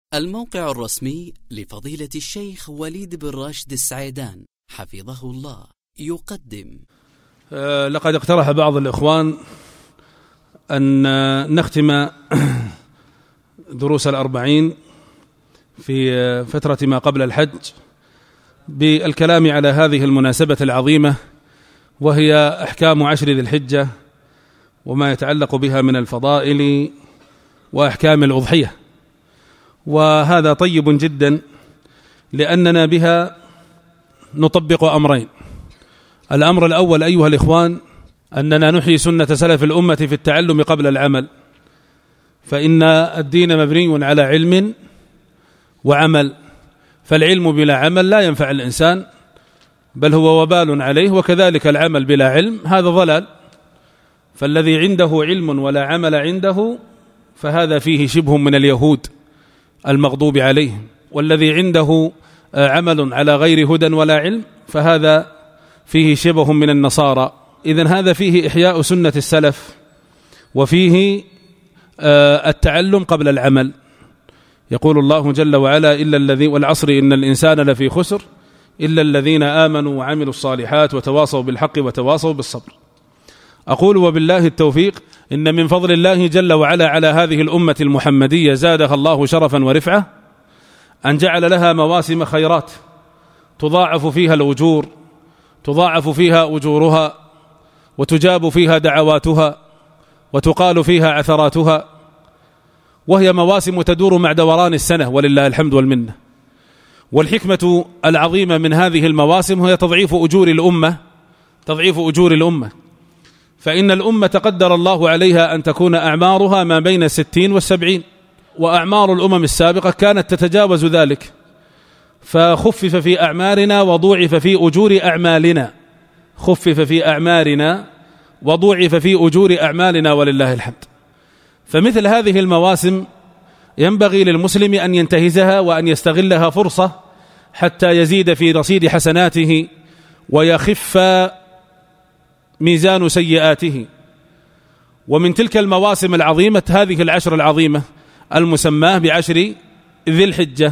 الموقع الرسمي لفضيلة الشيخ وليد بن راشد السعيدان حفظه الله يقدم. لقد اقترح بعض الإخوان أن نختم دروس الأربعين في فترة ما قبل الحج بالكلام على هذه المناسبة العظيمة، وهي أحكام عشر ذي الحجة وما يتعلق بها من الفضائل وأحكام الأضحية. وهذا طيب جدا لأننا بها نطبق أمرين. الأمر الأول أيها الإخوان أننا نحيي سنة سلف الأمة في التعلم قبل العمل، فإن الدين مبني على علم وعمل، فالعلم بلا عمل لا ينفع الإنسان بل هو وبال عليه، وكذلك العمل بلا علم هذا ضلال. فالذي عنده علم ولا عمل عنده فهذا فيه شبه من اليهود المغضوب عليهم، والذي عنده عمل على غير هدى ولا علم فهذا فيه شبه من النصارى. إذن هذا فيه إحياء سنة السلف وفيه التعلم قبل العمل. يقول الله جل وعلا إلا الذين والعصر إن الإنسان لفي خسر إلا الذين آمنوا وعملوا الصالحات وتواصوا بالحق وتواصوا بالصبر. أقول وبالله التوفيق إن من فضل الله جل وعلا على هذه الأمة المحمدية زادها الله شرفا ورفعة أن جعل لها مواسم خيرات تضاعف فيها الأجور، تضاعف فيها أجورها، وتجاب فيها دعواتها، وتقال فيها عثراتها، وهي مواسم تدور مع دوران السنة ولله الحمد والمنة. والحكمة العظيمة من هذه المواسم هي تضعيف أجور الأمة، فإن الأمة قدر الله عليها أن تكون أعمارها ما بين 60 و70، وأعمار الأمم السابقة كانت تتجاوز ذلك، فخفف في أعمارنا وضوعف في أجور أعمالنا، خفف في أعمارنا وضوعف في أجور أعمالنا ولله الحمد. فمثل هذه المواسم ينبغي للمسلم أن ينتهزها وأن يستغلها فرصة حتى يزيد في رصيد حسناته ويخف ميزان سيئاته. ومن تلك المواسم العظيمة هذه العشر العظيمة المسماة بعشر ذي الحجة،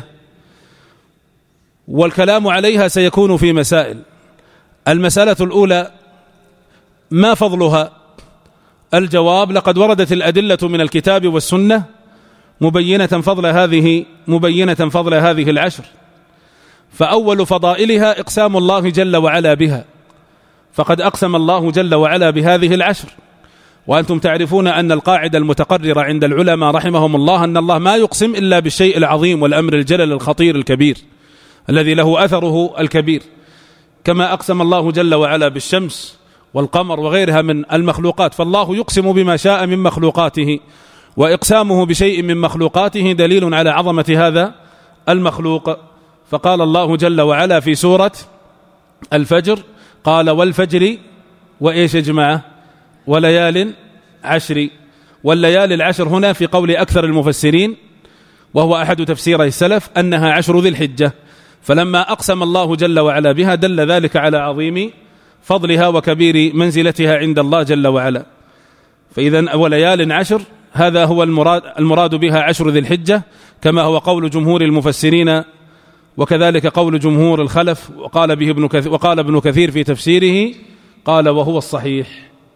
والكلام عليها سيكون في مسائل. المسألة الأولى ما فضلها؟ الجواب لقد وردت الأدلة من الكتاب والسنة مبينة فضل هذه العشر. فأول فضائلها إقسام الله جل وعلا بها، فقد أقسم الله جل وعلا بهذه العشر. وأنتم تعرفون أن القاعدة المتقررة عند العلماء رحمهم الله أن الله ما يقسم إلا بالشيء العظيم والأمر الجلل الخطير الكبير الذي له أثره الكبير، كما أقسم الله جل وعلا بالشمس والقمر وغيرها من المخلوقات. فالله يقسم بما شاء من مخلوقاته، وإقسامه بشيء من مخلوقاته دليل على عظمة هذا المخلوق. فقال الله جل وعلا في سورة الفجر قال والفجر وإيش يا جماعة؟ وليال عشر. والليال العشر هنا في قول أكثر المفسرين وهو أحد تفسيري السلف أنها عشر ذي الحجة، فلما أقسم الله جل وعلا بها دل ذلك على عظيم فضلها وكبير منزلتها عند الله جل وعلا. فإذا وليال عشر هذا هو المراد بها عشر ذي الحجة، كما هو قول جمهور المفسرين وكذلك قول جمهور الخلف، وقال ابن كثير في تفسيره قال وهو الصحيح.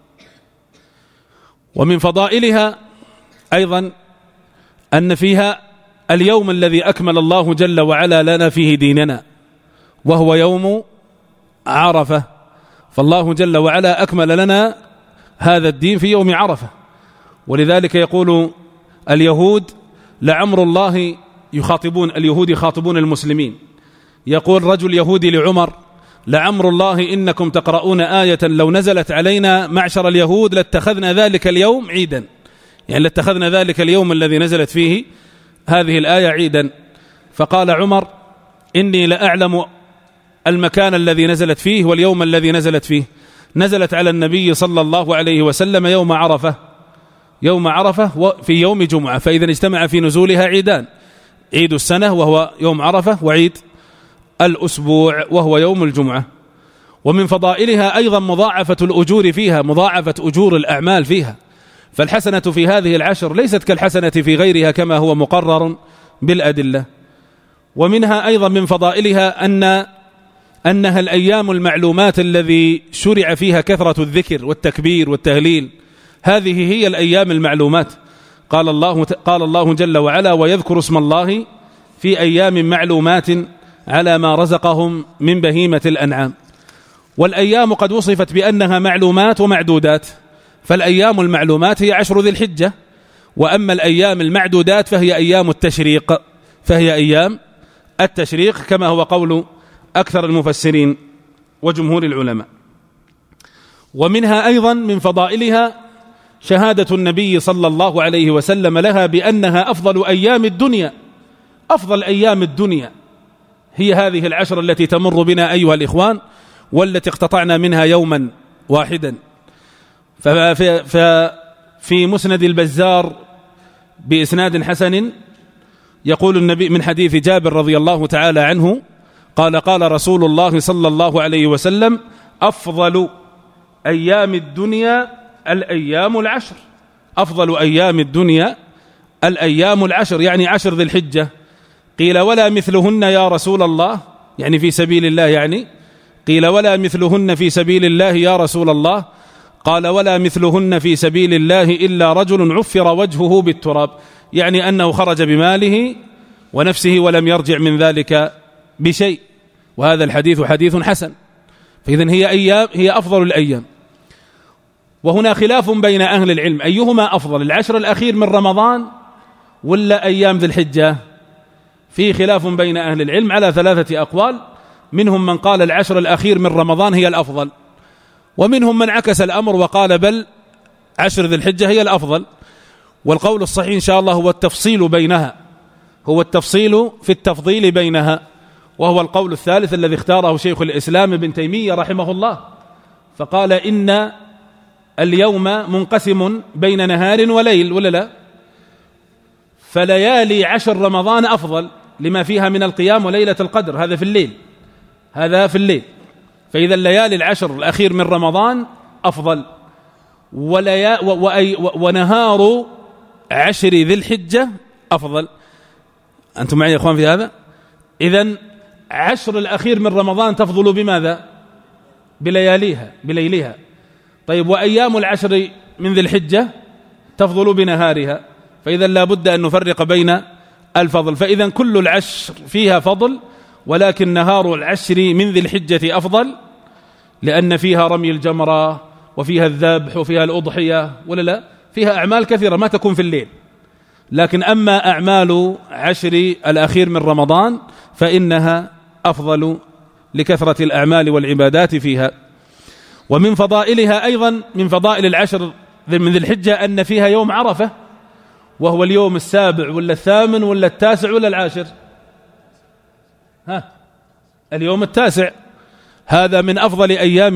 ومن فضائلها أيضا أن فيها اليوم الذي أكمل الله جل وعلا لنا فيه ديننا، وهو يوم عرفة. فالله جل وعلا أكمل لنا هذا الدين في يوم عرفة، ولذلك يقول اليهود لعمر الله اليهود يخاطبون المسلمين، يقول رجل يهودي لعمر لعمر الله إنكم تقرؤون آية لو نزلت علينا معشر اليهود لاتخذنا ذلك اليوم عيدا، يعني لاتخذنا ذلك اليوم الذي نزلت فيه هذه الآية عيدا. فقال عمر إني لأعلم المكان الذي نزلت فيه واليوم الذي نزلت فيه. نزلت على النبي صلى الله عليه وسلم يوم عرفة في يوم جمعة، فإذا اجتمع في نزولها عيدان، عيد السنة وهو يوم عرفة، وعيد الأسبوع وهو يوم الجمعة. ومن فضائلها أيضا مضاعفة الأجور فيها، مضاعفة أجور الأعمال فيها. فالحسنة في هذه العشر ليست كالحسنة في غيرها كما هو مقرر بالأدلة. ومنها أيضا من فضائلها أنها الأيام المعلومات الذي شرع فيها كثرة الذكر والتكبير والتهليل، هذه هي الأيام المعلومات. قال الله جل وعلا: ويذكر اسم الله في أيام معلومات على ما رزقهم من بهيمة الأنعام. والأيام قد وصفت بأنها معلومات ومعدودات، فالأيام المعلومات هي 10 ذي الحجة، وأما الأيام المعدودات فهي أيام التشريق كما هو قول أكثر المفسرين وجمهور العلماء. ومنها أيضا من فضائلها شهادة النبي صلى الله عليه وسلم لها بأنها أفضل أيام الدنيا. أفضل أيام الدنيا هي هذه 10 التي تمر بنا أيها الإخوان، والتي اقتطعنا منها يوما واحدا. ففي مسند البزار بإسناد حسن يقول النبي من حديث جابر رضي الله تعالى عنه قال رسول الله صلى الله عليه وسلم: أفضل أيام الدنيا الأيام 10. أفضل أيام الدنيا الأيام 10، يعني 10 ذي الحجة. قيل: ولا مثلهن يا رسول الله؟ يعني في سبيل الله يعني. قيل: ولا مثلهن في سبيل الله يا رسول الله؟ قال: ولا مثلهن في سبيل الله إلا رجل عفر وجهه بالتراب، يعني أنه خرج بماله ونفسه ولم يرجع من ذلك بشيء. وهذا الحديث حديث حسن. فإذن هي أفضل الأيام. وهنا خلاف بين أهل العلم أيهما أفضل، 10 الأخير من رمضان ولا أيام ذي الحجة؟ في خلاف بين أهل العلم على 3 أقوال. منهم من قال 10 الأخير من رمضان هي الأفضل، ومنهم من عكس الأمر وقال بل 10 ذي الحجة هي الأفضل. والقول الصحيح إن شاء الله هو التفصيل بينها، هو التفصيل في التفضيل بينها، وهو القول الثالث الذي اختاره شيخ الإسلام ابن تيمية رحمه الله، فقال إن اليوم منقسم بين نهار وليل، ولا لا؟ فليالي 10 رمضان أفضل لما فيها من القيام وليلة القدر، هذا في الليل. فإذا الليالي 10 الأخير من رمضان أفضل، ونهار 10 ذي الحجة أفضل. أنتم معي يا أخوان في هذا؟ إذن 10 الأخير من رمضان تفضل بماذا؟ بليلها. طيب، وأيام 10 من ذي الحجة تفضل بنهارها. فإذا لا بد أن نفرق بين الفضل. فإذا كل 10 فيها فضل، ولكن نهار 10 من ذي الحجة أفضل، لأن فيها رمي الجمرة وفيها الذبح وفيها الأضحية، ولا لا؟ فيها أعمال كثيرة ما تكون في الليل. لكن أما أعمال 10 الأخير من رمضان فإنها أفضل لكثرة الأعمال والعبادات فيها. ومن فضائلها أيضا، من فضائل 10 من ذي الحجة، أن فيها يوم عرفة، وهو اليوم 7 ولا 8 ولا 9 ولا 10؟ اليوم 9. هذا من أفضل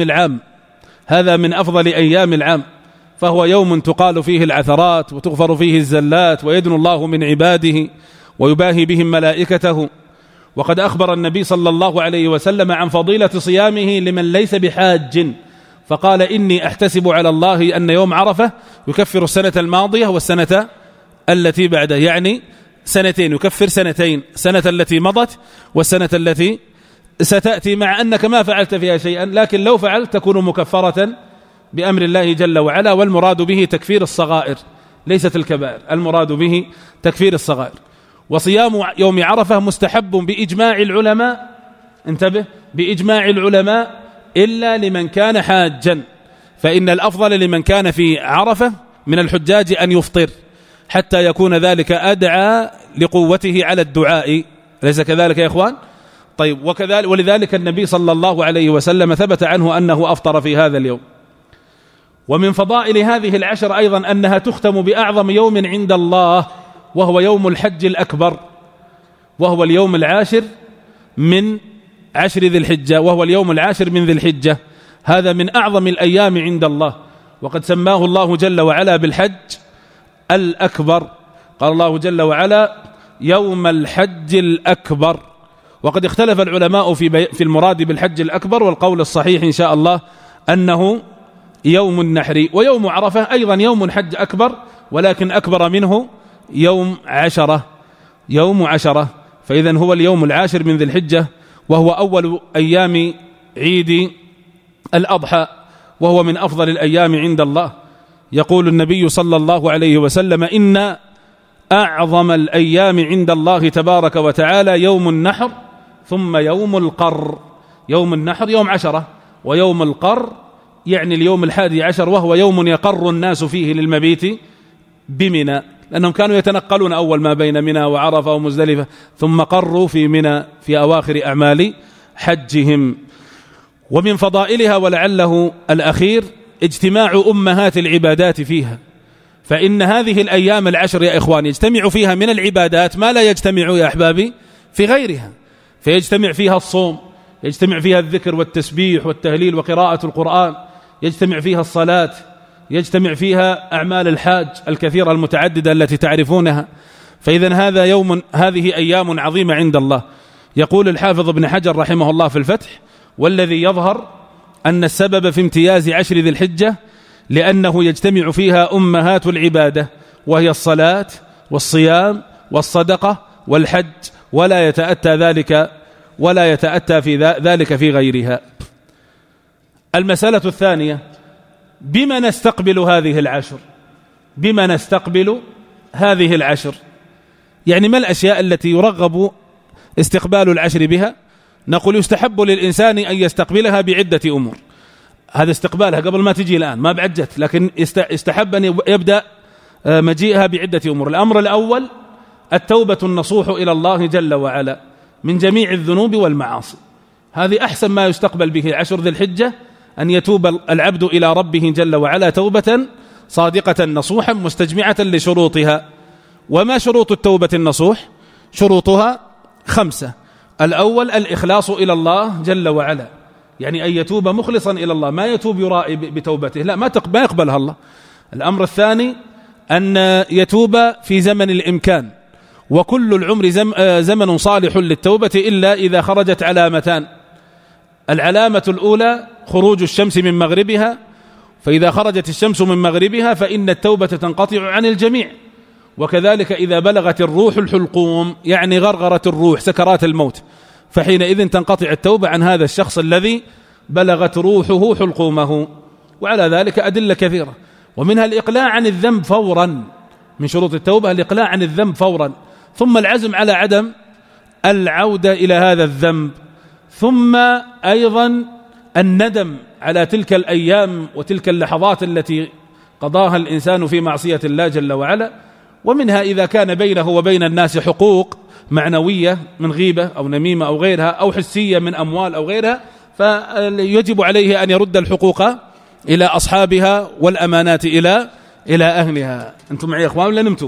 أيام العام، فهو يوم تقال فيه العثرات وتغفر فيه الزلات ويدنو الله من عباده ويباهي بهم ملائكته. وقد أخبر النبي صلى الله عليه وسلم عن فضيلة صيامه لمن ليس بحاج، فقال: إني أحتسب على الله أن يوم عرفة يكفر السنة الماضية والسنة التي بعده، يعني 2 يكفر 2، سنة التي مضت والسنة التي ستأتي، مع أنك ما فعلت فيها شيئا، لكن لو فعلت تكون مكفرة بأمر الله جل وعلا. والمراد به تكفير الصغائر ليست الكبائر، المراد به تكفير الصغائر. وصيام يوم عرفة مستحب بإجماع العلماء، انتبه، بإجماع العلماء، إلا لمن كان حاجا، فإن الأفضل لمن كان في عرفة من الحجاج أن يفطر حتى يكون ذلك أدعى لقوته على الدعاء، أليس كذلك يا إخوان؟ طيب، وكذلك ولذلك النبي صلى الله عليه وسلم ثبت عنه أنه أفطر في هذا اليوم. ومن فضائل هذه 10 أيضا أنها تختم بأعظم يوم عند الله، وهو يوم الحج الأكبر، وهو اليوم 10 من 10 ذي الحجة، وهو اليوم 10 من ذي الحجة. هذا من أعظم الأيام عند الله، وقد سماه الله جل وعلا بالحج الأكبر. قال الله جل وعلا: يوم الحج الأكبر. وقد اختلف العلماء في المراد بالحج الأكبر، والقول الصحيح إن شاء الله أنه يوم النحر. ويوم عرفة أيضا يوم حج أكبر، ولكن أكبر منه يوم 10. يوم 10، فإذا هو اليوم 10 من ذي الحجة، وهو أول أيام عيد الأضحى، وهو من أفضل الأيام عند الله. يقول النبي صلى الله عليه وسلم: إن أعظم الأيام عند الله تبارك وتعالى يوم النحر ثم يوم القر. يوم النحر يوم 10، ويوم القر يعني اليوم 11، وهو يوم يقر الناس فيه للمبيت بمنى، لأنهم كانوا يتنقلون أول ما بين منى وعرفة ومزدلفة، ثم قروا في منى في أواخر أعمال حجهم. ومن فضائلها ولعله الأخير اجتماع أمهات العبادات فيها، فإن هذه الأيام 10 يا إخوان يجتمع فيها من العبادات ما لا يجتمع يا أحبابي في غيرها، فيجتمع فيها الصوم، يجتمع فيها الذكر والتسبيح والتهليل وقراءة القرآن، يجتمع فيها الصلاة، يجتمع فيها أعمال الحاج الكثيرة المتعددة التي تعرفونها. فإذا هذه أيام عظيمة عند الله. يقول الحافظ ابن حجر رحمه الله في الفتح: والذي يظهر أن السبب في امتياز 10 ذي الحجة لأنه يجتمع فيها أمهات العبادة، وهي الصلاة والصيام والصدقة والحج، ولا يتأتى في ذلك في غيرها. المسألة الثانية: بما نستقبل هذه العشر؟ بما نستقبل هذه العشر يعني ما الأشياء التي يرغب استقبال العشر بها؟ نقول يستحب للإنسان أن يستقبلها بعدة أمور. هذا استقبالها قبل ما تجي الآن، ما بعجت، لكن استحب أن يبدأ مجيئها بعدة أمور. الأمر الأول التوبة النصوح إلى الله جل وعلا من جميع الذنوب والمعاصي. هذه أحسن ما يستقبل به 10 ذي الحجة، أن يتوب العبد إلى ربه جل وعلا توبة صادقة نصوحا مستجمعة لشروطها. وما شروط التوبة النصوح؟ شروطها 5. الأول الإخلاص إلى الله جل وعلا، يعني أن يتوب مخلصا إلى الله، ما يتوب يرائي بتوبته، لا، ما يقبلها الله. الأمر الثاني أن يتوب في زمن الإمكان، وكل العمر زمن صالح للتوبة إلا إذا خرجت علامتان: العلامة الأولى خروج الشمس من مغربها، فإذا خرجت الشمس من مغربها فإن التوبة تنقطع عن الجميع، وكذلك إذا بلغت الروح الحلقوم، يعني غرغرة الروح سكرات الموت، فحينئذ تنقطع التوبة عن هذا الشخص الذي بلغت روحه حلقومه. وعلى ذلك أدلة كثيرة، ومنها الإقلاع عن الذنب فورا. من شروط التوبة الإقلاع عن الذنب فورا، ثم العزم على عدم العودة إلى هذا الذنب، ثم أيضا الندم على تلك الأيام وتلك اللحظات التي قضاها الإنسان في معصية الله جل وعلا. ومنها إذا كان بينه وبين الناس حقوق معنوية من غيبة أو نميمة أو غيرها، أو حسية من أموال أو غيرها، فيجب عليه أن يرد الحقوق إلى أصحابها والأمانات إلى أهلها. أنتم معي يا إخوان ولا نمتوا؟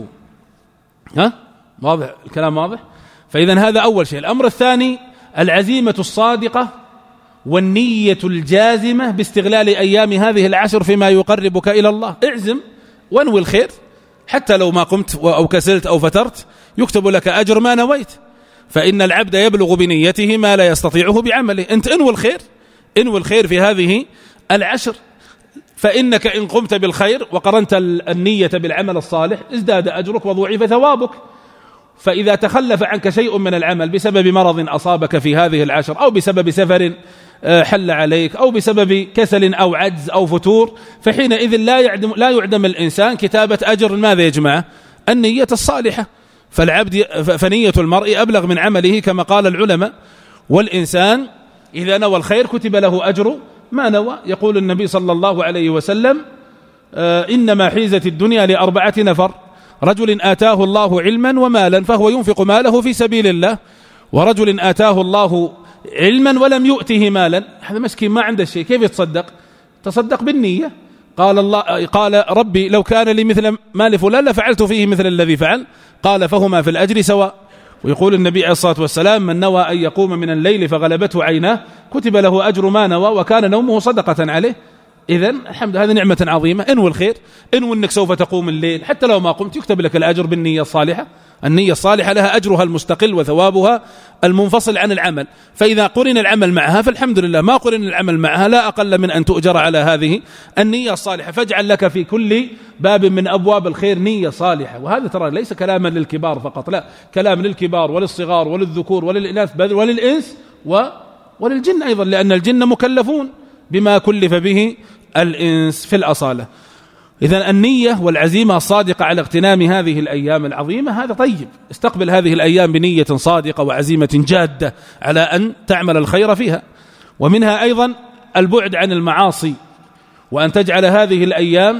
واضح الكلام؟ واضح. فإذا هذا أول شيء. الأمر الثاني العزيمة الصادقة والنية الجازمة باستغلال أيام هذه 10 فيما يقربك إلى الله. اعزم وانوي الخير، حتى لو ما قمت أو كسلت أو فترت يكتب لك أجر ما نويت، فإن العبد يبلغ بنيته ما لا يستطيعه بعمله. أنت انوي الخير في هذه 10، فإنك إن قمت بالخير وقرنت النية بالعمل الصالح ازداد أجرك وضوعف ثوابك. فإذا تخلف عنك شيء من العمل بسبب مرض أصابك في هذه 10، أو بسبب سفر حل عليك، أو بسبب كسل أو عجز أو فتور، فحينئذ لا يعدم الإنسان كتابة أجر ماذا يجمعه؟ النية الصالحة. فنية المرء أبلغ من عمله كما قال العلماء. والإنسان إذا نوى الخير كتب له أجر ما نوى. يقول النبي صلى الله عليه وسلم: إنما حيزت الدنيا ل4 نفر: رجل آتاه الله علما ومالا فهو ينفق ماله في سبيل الله، ورجل آتاه الله علما ولم يؤته مالا. هذا مسكين ما عنده شيء، كيف يتصدق؟ تصدق بالنية. قال ربي لو كان لي مثل مال فلان لفعلت فيه مثل الذي فعل. قال فهما في الأجر سواء. ويقول النبي عليه الصلاة والسلام: من نوى أن يقوم من الليل فغلبته عيناه كتب له أجر ما نوى وكان نومه صدقة عليه. إذن الحمد، هذه نعمة عظيمة. انوي الخير، انوي أنك سوف تقوم الليل، حتى لو ما قمت يكتب لك الأجر بالنية الصالحة النية الصالحة لها أجرها المستقل وثوابها المنفصل عن العمل، فإذا قرن العمل معها فالحمد لله، ما قرن العمل معها لا أقل من أن تؤجر على هذه النية الصالحة. فاجعل لك في كل باب من أبواب الخير نية صالحة. وهذا ترى ليس كلاما للكبار فقط، لا، كلام للكبار وللصغار وللذكور وللإناث بل وللإنس وللجن أيضا، لأن الجن مكلفون بما كلف به الإنس في الأصالة. إذن النية والعزيمة الصادقة على اغتنام هذه الأيام العظيمة هذا طيب. استقبل هذه الأيام بنية صادقة وعزيمة جادة على أن تعمل الخير فيها. ومنها أيضا البعد عن المعاصي، وأن تجعل هذه الأيام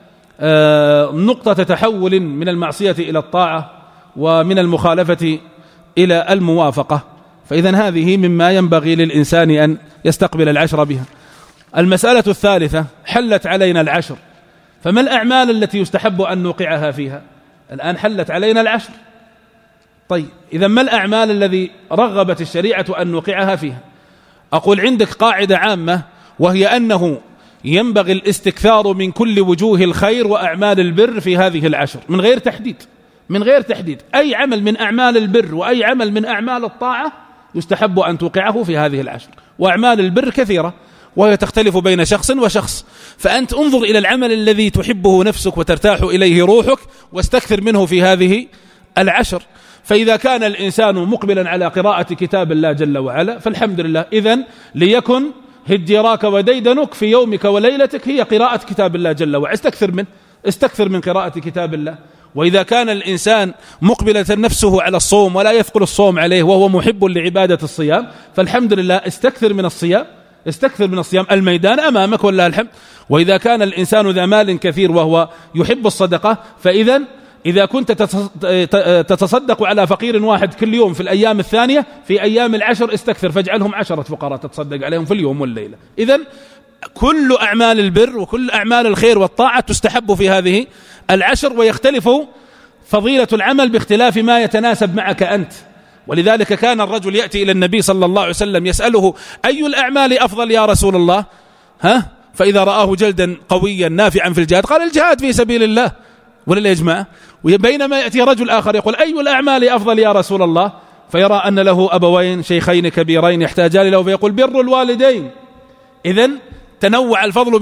نقطة تحول من المعصية إلى الطاعة ومن المخالفة إلى الموافقة. فإذن هذه مما ينبغي للإنسان أن يستقبل العشر بها. المسألة الثالثة: حلت علينا العشر، فما الأعمال التي يستحب أن نوقعها فيها؟ الآن حلت علينا العشر، طيب إذا ما الأعمال الذي رغبت الشريعة أن نوقعها فيها؟ أقول عندك قاعدة عامة، وهي أنه ينبغي الاستكثار من كل وجوه الخير وأعمال البر في هذه العشر من غير تحديد. أي عمل من أعمال البر وأي عمل من أعمال الطاعة يستحب أن توقعه في هذه العشر. وأعمال البر كثيرة وهي تختلف بين شخص وشخص، فأنت انظر إلى العمل الذي تحبه نفسك وترتاح إليه روحك واستكثر منه في هذه العشر. فإذا كان الإنسان مقبلا على قراءة كتاب الله جل وعلا فالحمد لله، إذن ليكن هجراك وديدنك في يومك وليلتك هي قراءة كتاب الله جل وعلا، استكثر من قراءة كتاب الله. وإذا كان الإنسان مقبلة نفسه على الصوم ولا يثقل الصوم عليه وهو محب لعبادة الصيام فالحمد لله استكثر من الصيام، الميدان أمامك والله الحمد. وإذا كان الإنسان ذا مال كثير وهو يحب الصدقة إذا كنت تتصدق على فقير واحد كل يوم في الأيام الثانية في أيام العشر استكثر، فاجعلهم 10 فقراء تتصدق عليهم في اليوم والليلة. إذن كل أعمال البر وكل أعمال الخير والطاعة تستحب في هذه العشر، ويختلف فضيلة العمل باختلاف ما يتناسب معك أنت. ولذلك كان الرجل يأتي إلى النبي صلى الله عليه وسلم يسأله: أي الأعمال أفضل يا رسول الله؟ فإذا رآه جلدا قويا نافعا في الجهاد قال: الجهاد في سبيل الله. ولا يا جماعة؟ وبينما يأتي رجل آخر يقول: أي الأعمال أفضل يا رسول الله؟ فيرى أن له أبوين شيخين كبيرين يحتاجان له فيقول: بر الوالدين. إذن تنوع الفضل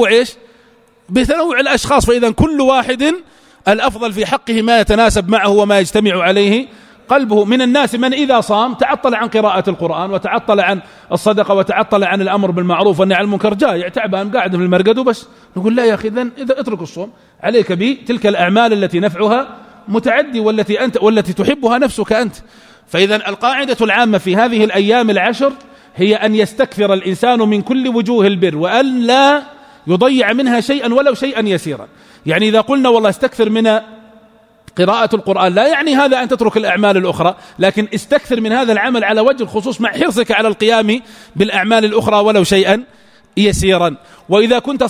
بتنوع الأشخاص، فإذا كل واحد الأفضل في حقه ما يتناسب معه وما يجتمع عليه قلبه. من الناس من إذا صام تعطل عن قراءة القرآن وتعطل عن الصدقة وتعطل عن الأمر بالمعروف والنهي عن المنكر، جائع تعبان قاعد في المرقد وبس. نقول: لا يا أخي، إذا اترك الصوم، عليك بتلك الأعمال التي نفعها متعدي والتي تحبها نفسك أنت. فإذا القاعدة العامة في هذه الأيام العشر هي أن يستكثر الإنسان من كل وجوه البر وأن لا يضيع منها شيئا ولو شيئا يسيرا. يعني إذا قلنا والله استكثر من قراءة القرآن لا يعني هذا أن تترك الأعمال الأخرى، لكن استكثر من هذا العمل على وجه الخصوص مع حرصك على القيام بالأعمال الأخرى ولو شيئا يسيرا. وإذا كنت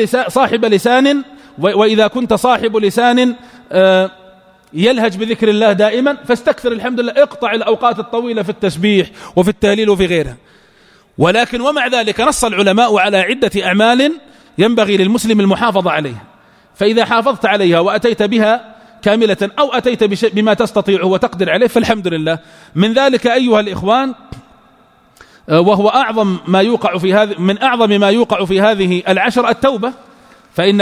صاحب لسان يلهج بذكر الله دائما فاستكثر، الحمد لله، اقطع الأوقات الطويلة في التسبيح وفي التهليل وفي غيرها. ولكن ومع ذلك نص العلماء على عدة أعمال ينبغي للمسلم المحافظة عليها، فإذا حافظت عليها وأتيت بها كاملة أو أتيت بما تستطيع وتقدر عليه فالحمد لله. من ذلك أيها الإخوان، وهو من أعظم ما يوقع في هذه العشر التوبة، فإن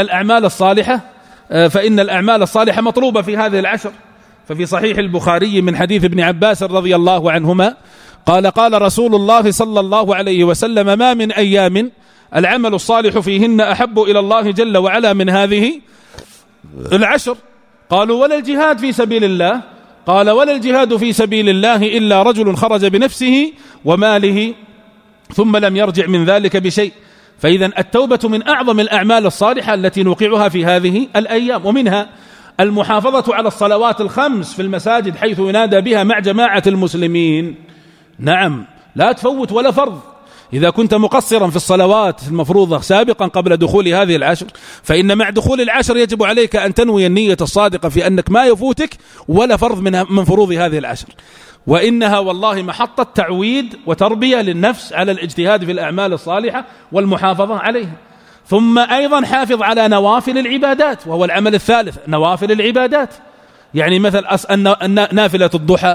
الأعمال الصالحة مطلوبة في هذه العشر. ففي صحيح البخاري من حديث ابن عباس رضي الله عنهما قال رسول الله صلى الله عليه وسلم: ما من أيام العمل الصالح فيهن أحب إلى الله جل وعلا من هذه العشر. قالوا: ولا الجهاد في سبيل الله؟ قال: ولا الجهاد في سبيل الله إلا رجل خرج بنفسه وماله ثم لم يرجع من ذلك بشيء. فإذا التوبة من أعظم الأعمال الصالحة التي نوقعها في هذه الأيام. ومنها المحافظة على الصلوات الخمس في المساجد حيث ينادى بها مع جماعة المسلمين. نعم، لا تفوت ولا فرض. إذا كنت مقصرا في الصلوات المفروضة سابقا قبل دخول هذه العشر، فإن مع دخول العشر يجب عليك أن تنوي النية الصادقة في أنك ما يفوتك ولا فرض من فروض هذه العشر. وإنها والله محطة تعويد وتربية للنفس على الاجتهاد في الأعمال الصالحة والمحافظة عليها. ثم أيضا حافظ على نوافل العبادات، وهو العمل الثالث، نوافل العبادات. يعني مثل نافلة الضحى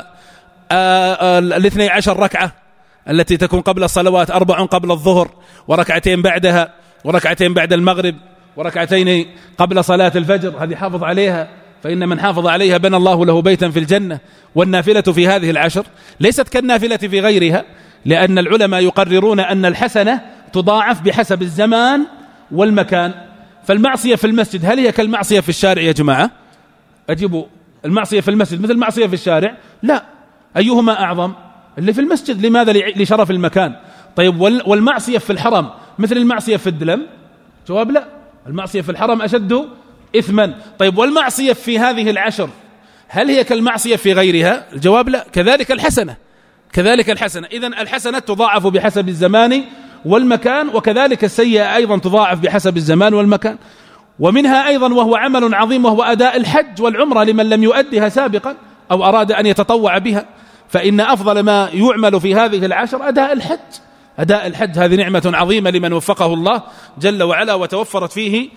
12 ركعة التي تكون قبل الصلوات، 4 قبل الظهر وركعتين بعدها وركعتين بعد المغرب وركعتين قبل صلاة الفجر، هذه حافظ عليها، فإن من حافظ عليها بنى الله له بيتا في الجنة. والنافلة في هذه العشر ليست كالنافلة في غيرها، لأن العلماء يقررون أن الحسنة تضاعف بحسب الزمان والمكان. فالمعصية في المسجد هل هي كالمعصية في الشارع يا جماعة؟ أجيبوا، المعصية في المسجد مثل المعصية في الشارع؟ لا. أيهما أعظم؟ اللي في المسجد. لماذا؟ لشرف المكان. طيب والمعصية في الحرم مثل المعصية في الدلم؟ جواب لا، المعصية في الحرم أشد إثما. طيب والمعصية في هذه العشر هل هي كالمعصية في غيرها؟ الجواب لا. كذلك الحسنة، كذلك الحسنة. إذن الحسنة تضاعف بحسب الزمان والمكان، وكذلك السيئة أيضا تضاعف بحسب الزمان والمكان. ومنها أيضا وهو عمل عظيم، وهو أداء الحج والعمرة لمن لم يؤدها سابقا أو أراد أن يتطوع بها، فإن أفضل ما يعمل في هذه العشر أداء الحج. أداء الحج هذه نعمة عظيمة لمن وفقه الله جل وعلا وتوفرت فيه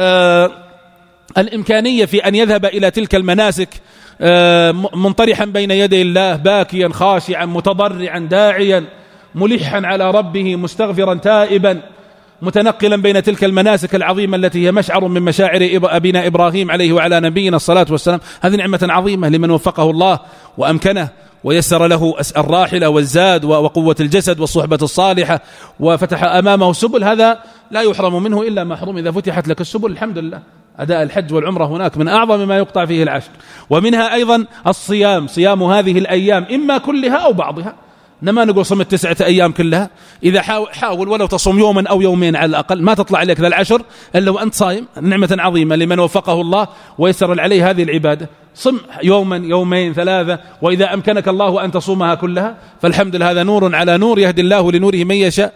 الإمكانية في أن يذهب إلى تلك المناسك منطرحا بين يدي الله، باكيا خاشعا متضرعا داعيا ملحا على ربه مستغفرا تائبا، متنقلا بين تلك المناسك العظيمة التي هي مشعر من مشاعر أبينا إبراهيم عليه وعلى نبينا الصلاة والسلام. هذه نعمة عظيمة لمن وفقه الله وأمكنه ويسر له الراحلة والزاد وقوة الجسد والصحبة الصالحة وفتح أمامه السبل. هذا لا يحرم منه إلا محروم. إذا فتحت لك السبل الحمد لله. أداء الحج والعمرة هناك من أعظم ما يقطع فيه العشر. ومنها أيضا الصيام، صيام هذه الأيام إما كلها أو بعضها. إنما نقول صم 9 أيام كلها. إذا حاول ولو تصوم يوما أو يومين على الأقل، ما تطلع عليك ذا العشر إلا وأنت صايم. نعمة عظيمة لمن وفقه الله ويسر عليه هذه العبادة. صم يوما يومين 3، وإذا أمكنك الله أن تصومها كلها فالحمد لله، هذا نور على نور يهدي الله لنوره من يشاء.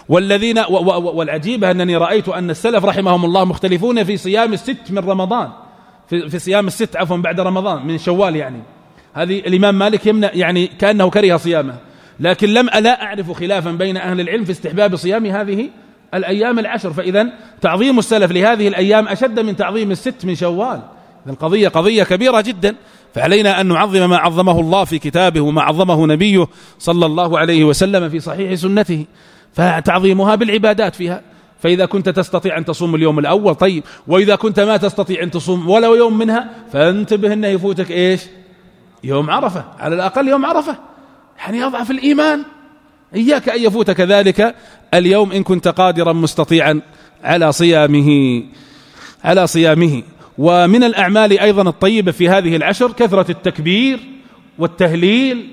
والعجيب أنني رأيت أن السلف رحمهم الله مختلفون في صيام 6 من رمضان، في صيام 6 عفوا بعد رمضان من شوال. يعني هذه الإمام مالك يمنع، يعني كأنه كره صيامه، لكن لا أعرف خلافا بين أهل العلم في استحباب صيام هذه الأيام العشر. فإذا تعظيم السلف لهذه الأيام أشد من تعظيم 6 من شوال. القضية قضية كبيرة جدا، فعلينا أن نعظم ما عظمه الله في كتابه وما عظمه نبيه صلى الله عليه وسلم في صحيح سنته، فتعظيمها بالعبادات فيها. فإذا كنت تستطيع أن تصوم اليوم الأول طيب، وإذا كنت ما تستطيع أن تصوم ولو يوم منها فانتبه أنه يفوتك إيش؟ يوم عرفة، على الأقل يوم عرفة، يعني أضعف الإيمان. إياك أن يفوتك ذلك اليوم إن كنت قادرا مستطيعا على صيامه. ومن الأعمال أيضا الطيبة في هذه العشر كثرة التكبير والتهليل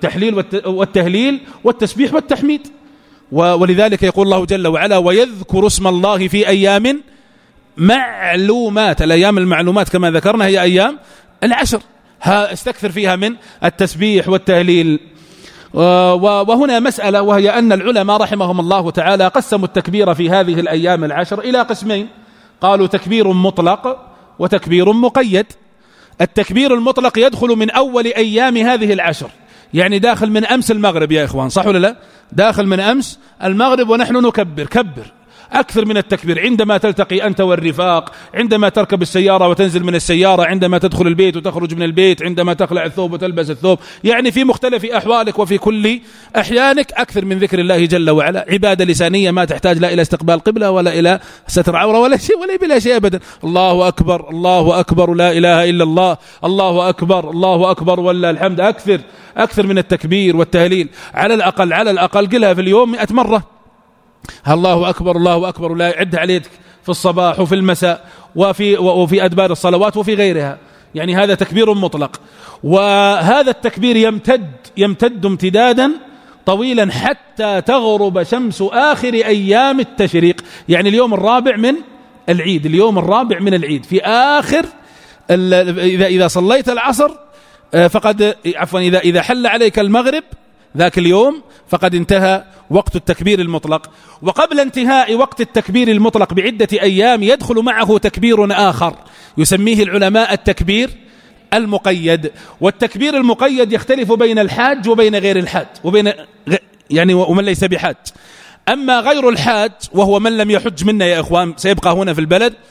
والتسبيح والتحميد. ولذلك يقول الله جل وعلا: ويذكر اسم الله في أيام معلومات. الأيام المعلومات كما ذكرنا هي أيام العشر، استكثر فيها من التسبيح والتهليل. وهنا مسألة، وهي أن العلماء رحمهم الله تعالى قسموا التكبير في هذه الأيام العشر إلى قسمين. قالوا تكبير مطلق وتكبير مقيد. التكبير المطلق يدخل من أول أيام هذه العشر، يعني داخل من أمس المغرب يا إخوان، صح ولا لا؟ داخل من أمس المغرب ونحن نكبر، كبر أكثر من التكبير عندما تلتقي أنت والرفاق، عندما تركب السيارة وتنزل من السيارة، عندما تدخل البيت وتخرج من البيت، عندما تخلع الثوب وتلبس الثوب، يعني في مختلف أحوالك وفي كل أحيانك أكثر من ذكر الله جل وعلا. عبادة لسانية ما تحتاج لا إلى استقبال قبلة ولا إلى ستر عورة ولا شيء ولا بلا شيء أبدا. الله أكبر الله أكبر لا إله إلا الله، الله أكبر الله أكبر ولا الحمد. أكثر من التكبير والتهليل، على الأقل قلها في اليوم 100 مرة. الله أكبر الله أكبر لا يعد عليك في الصباح وفي المساء وفي أدبار الصلوات وفي غيرها. يعني هذا تكبير مطلق. وهذا التكبير يمتد امتدادا طويلا حتى تغرب شمس آخر أيام التشريق، يعني اليوم الرابع من العيد، في آخر إذا صليت العصر فقد إذا حل عليك المغرب ذاك اليوم فقد انتهى وقت التكبير المطلق. وقبل انتهاء وقت التكبير المطلق بعدة أيام يدخل معه تكبير آخر يسميه العلماء التكبير المقيد. والتكبير المقيد يختلف بين الحاج وبين غير الحاج ومن ليس بحاج. أما غير الحاج وهو من لم يحج منا يا إخوان، سيبقى هنا في البلد،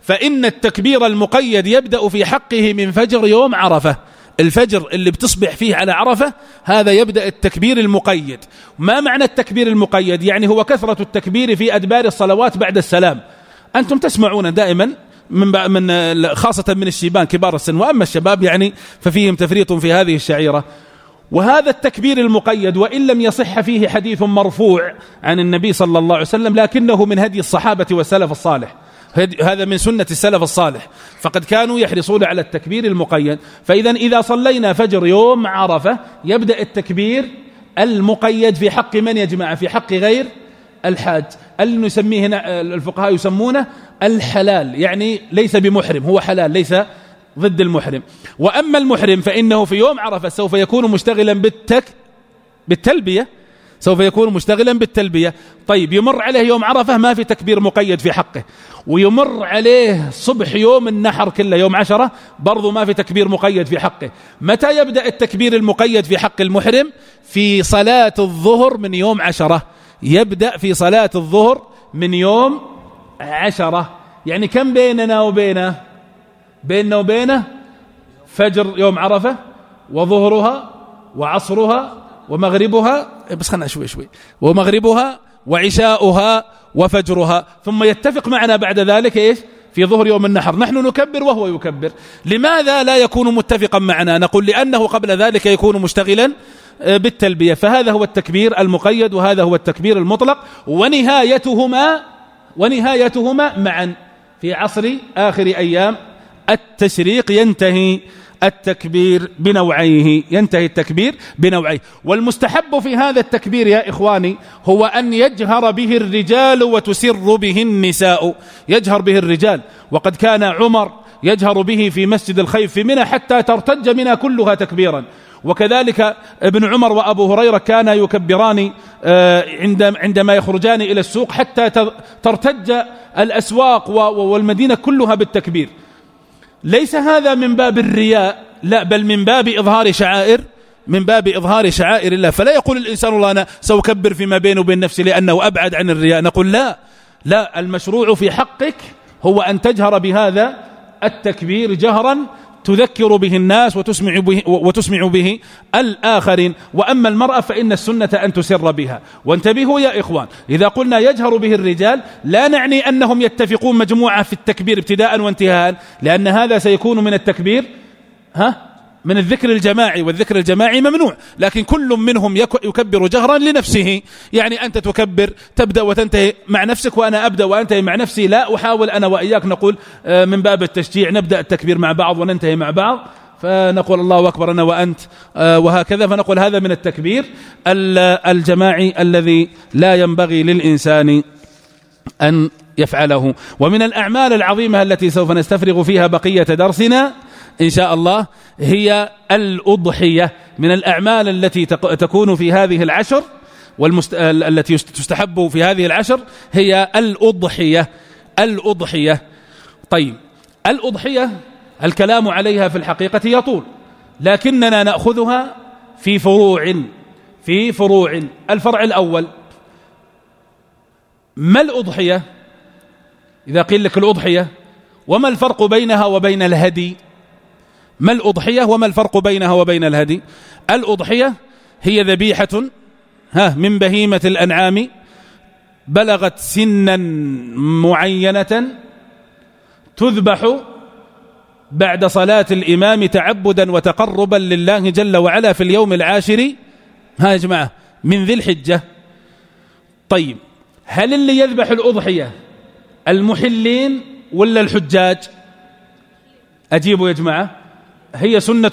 فإن التكبير المقيد يبدأ في حقه من فجر يوم عرفة. الفجر اللي بتصبح فيه على عرفة هذا يبدأ التكبير المقيد. ما معنى التكبير المقيد؟ يعني هو كثرة التكبير في أدبار الصلوات بعد السلام. أنتم تسمعون دائما من خاصة من الشيبان كبار السن، وأما الشباب يعني ففيهم تفريط في هذه الشعيرة. وهذا التكبير المقيد وإن لم يصح فيه حديث مرفوع عن النبي صلى الله عليه وسلم لكنه من هدي الصحابة والسلف الصالح، هذا من سنة السلف الصالح، فقد كانوا يحرصون على التكبير المقيد. فإذا إذا صلينا فجر يوم عرفة يبدأ التكبير المقيد في حق من يا جماعة؟ في حق غير الحاج، اللي نسميه هنا الفقهاء يسمونه الحلال، يعني ليس بمحرم، هو حلال ليس ضد المحرم. وأما المحرم فإنه في يوم عرفة سوف يكون مشتغلا بالتلبية، سوف يكون مشتغلا بالتلبية. طيب يمر عليه يوم عرفة ما في تكبير مقيد في حقه، ويمر عليه صبح يوم النحر كله يوم 10 برضو ما في تكبير مقيد في حقه. متى يبدأ التكبير المقيد في حق المحرم؟ في صلاة الظهر من يوم 10، يبدأ في صلاة الظهر من يوم 10. يعني كم بيننا وبينه فجر يوم عرفة وظهرها وعصرها ومغربها، بس خلنا شوي، ومغربها وعشاؤها وفجرها، ثم يتفق معنا بعد ذلك إيش؟ في ظهر يوم النحر نحن نكبر وهو يكبر. لماذا لا يكون متفقا معنا؟ نقول لأنه قبل ذلك يكون مشتغلا بالتلبية. فهذا هو التكبير المقيد وهذا هو التكبير المطلق، ونهايتهما معا في عصر آخر أيام التشريق ينتهي التكبير بنوعيه. والمستحب في هذا التكبير يا إخواني هو أن يجهر به الرجال وتسر به النساء. يجهر به الرجال، وقد كان عمر يجهر به في مسجد الخيف في منى حتى ترتج منى كلها تكبيرا، وكذلك ابن عمر وأبو هريرة كانا يكبران عندما يخرجان إلى السوق حتى ترتج الأسواق والمدينة كلها بالتكبير. ليس هذا من باب الرياء، لا، بل من باب إظهار شعائر الله. فلا يقول الإنسان والله أنا سأكبر فيما بينه وبين نفسي لأنه أبعد عن الرياء. نقول لا، المشروع في حقك هو أن تجهر بهذا التكبير جهرا تذكر به الناس وتسمع به الآخرين. وأما المرأة فإن السنة أن تسر بها. وانتبهوا يا إخوان، إذا قلنا يجهر به الرجال لا نعني أنهم يتفقون مجموعة في التكبير ابتداء وانتهاء، لأن هذا سيكون من التكبير من الذكر الجماعي، والذكر الجماعي ممنوع، لكن كل منهم يكبر جهرا لنفسه. يعني أنت تكبر تبدأ وتنتهي مع نفسك، وأنا أبدأ وأنتهي مع نفسي، لا أحاول أنا وإياك نقول من باب التشجيع نبدأ التكبير مع بعض وننتهي مع بعض، فنقول الله أكبر أنا وأنت وهكذا. فنقول هذا من التكبير الجماعي الذي لا ينبغي للإنسان أن يفعله. ومن الأعمال العظيمة التي سوف نستفرغ فيها بقية درسنا إن شاء الله هي الأضحية. من الأعمال التي تكون في هذه العشر التي تستحب في هذه العشر هي الأضحية. طيب، الأضحية الكلام عليها في الحقيقة يطول، لكننا نأخذها في فروع. الفرع الأول، ما الأضحية؟ إذا قيل لك الأضحية وما الفرق بينها وبين الهدي؟ ما الأضحية وما الفرق بينها وبين الهدي؟ الأضحية هي ذبيحة من بهيمة الأنعام بلغت سنا معينة تذبح بعد صلاة الإمام تعبدا وتقربا لله جل وعلا في اليوم العاشر يا جماعة من ذي الحجة. طيب، هل اللي يذبح الأضحية المحلين ولا الحجاج؟ أجيبوا يا جماعة، هي سنة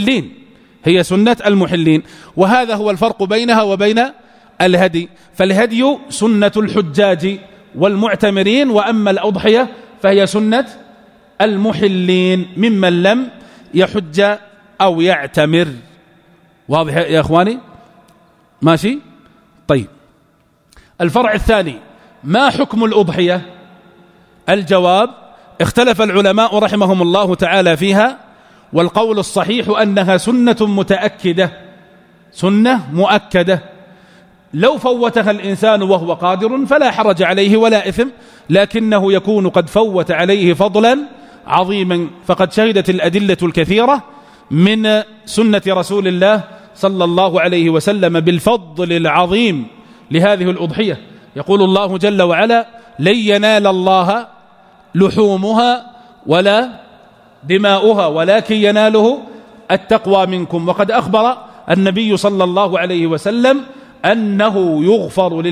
المحلين، وهذا هو الفرق بينها وبين الهدي. فالهدي سنة الحجاج والمعتمرين، وأما الأضحية فهي سنة المحلين ممن لم يحج أو يعتمر. واضح يا إخواني؟ ماشي؟ طيب، الفرع الثاني، ما حكم الأضحية؟ الجواب، اختلف العلماء رحمهم الله تعالى فيها، والقول الصحيح أنها سنة متأكدة، سنة مؤكدة. لو فوتها الإنسان وهو قادر فلا حرج عليه ولا إثم، لكنه يكون قد فوت عليه فضلا عظيما. فقد شهدت الأدلة الكثيرة من سنة رسول الله صلى الله عليه وسلم بالفضل العظيم لهذه الأضحية. يقول الله جل وعلا: لن ينال الله لحومها ولا دماؤها ولكن يناله التقوى منكم. وقد أخبر النبي صلى الله عليه وسلم أنه يغفر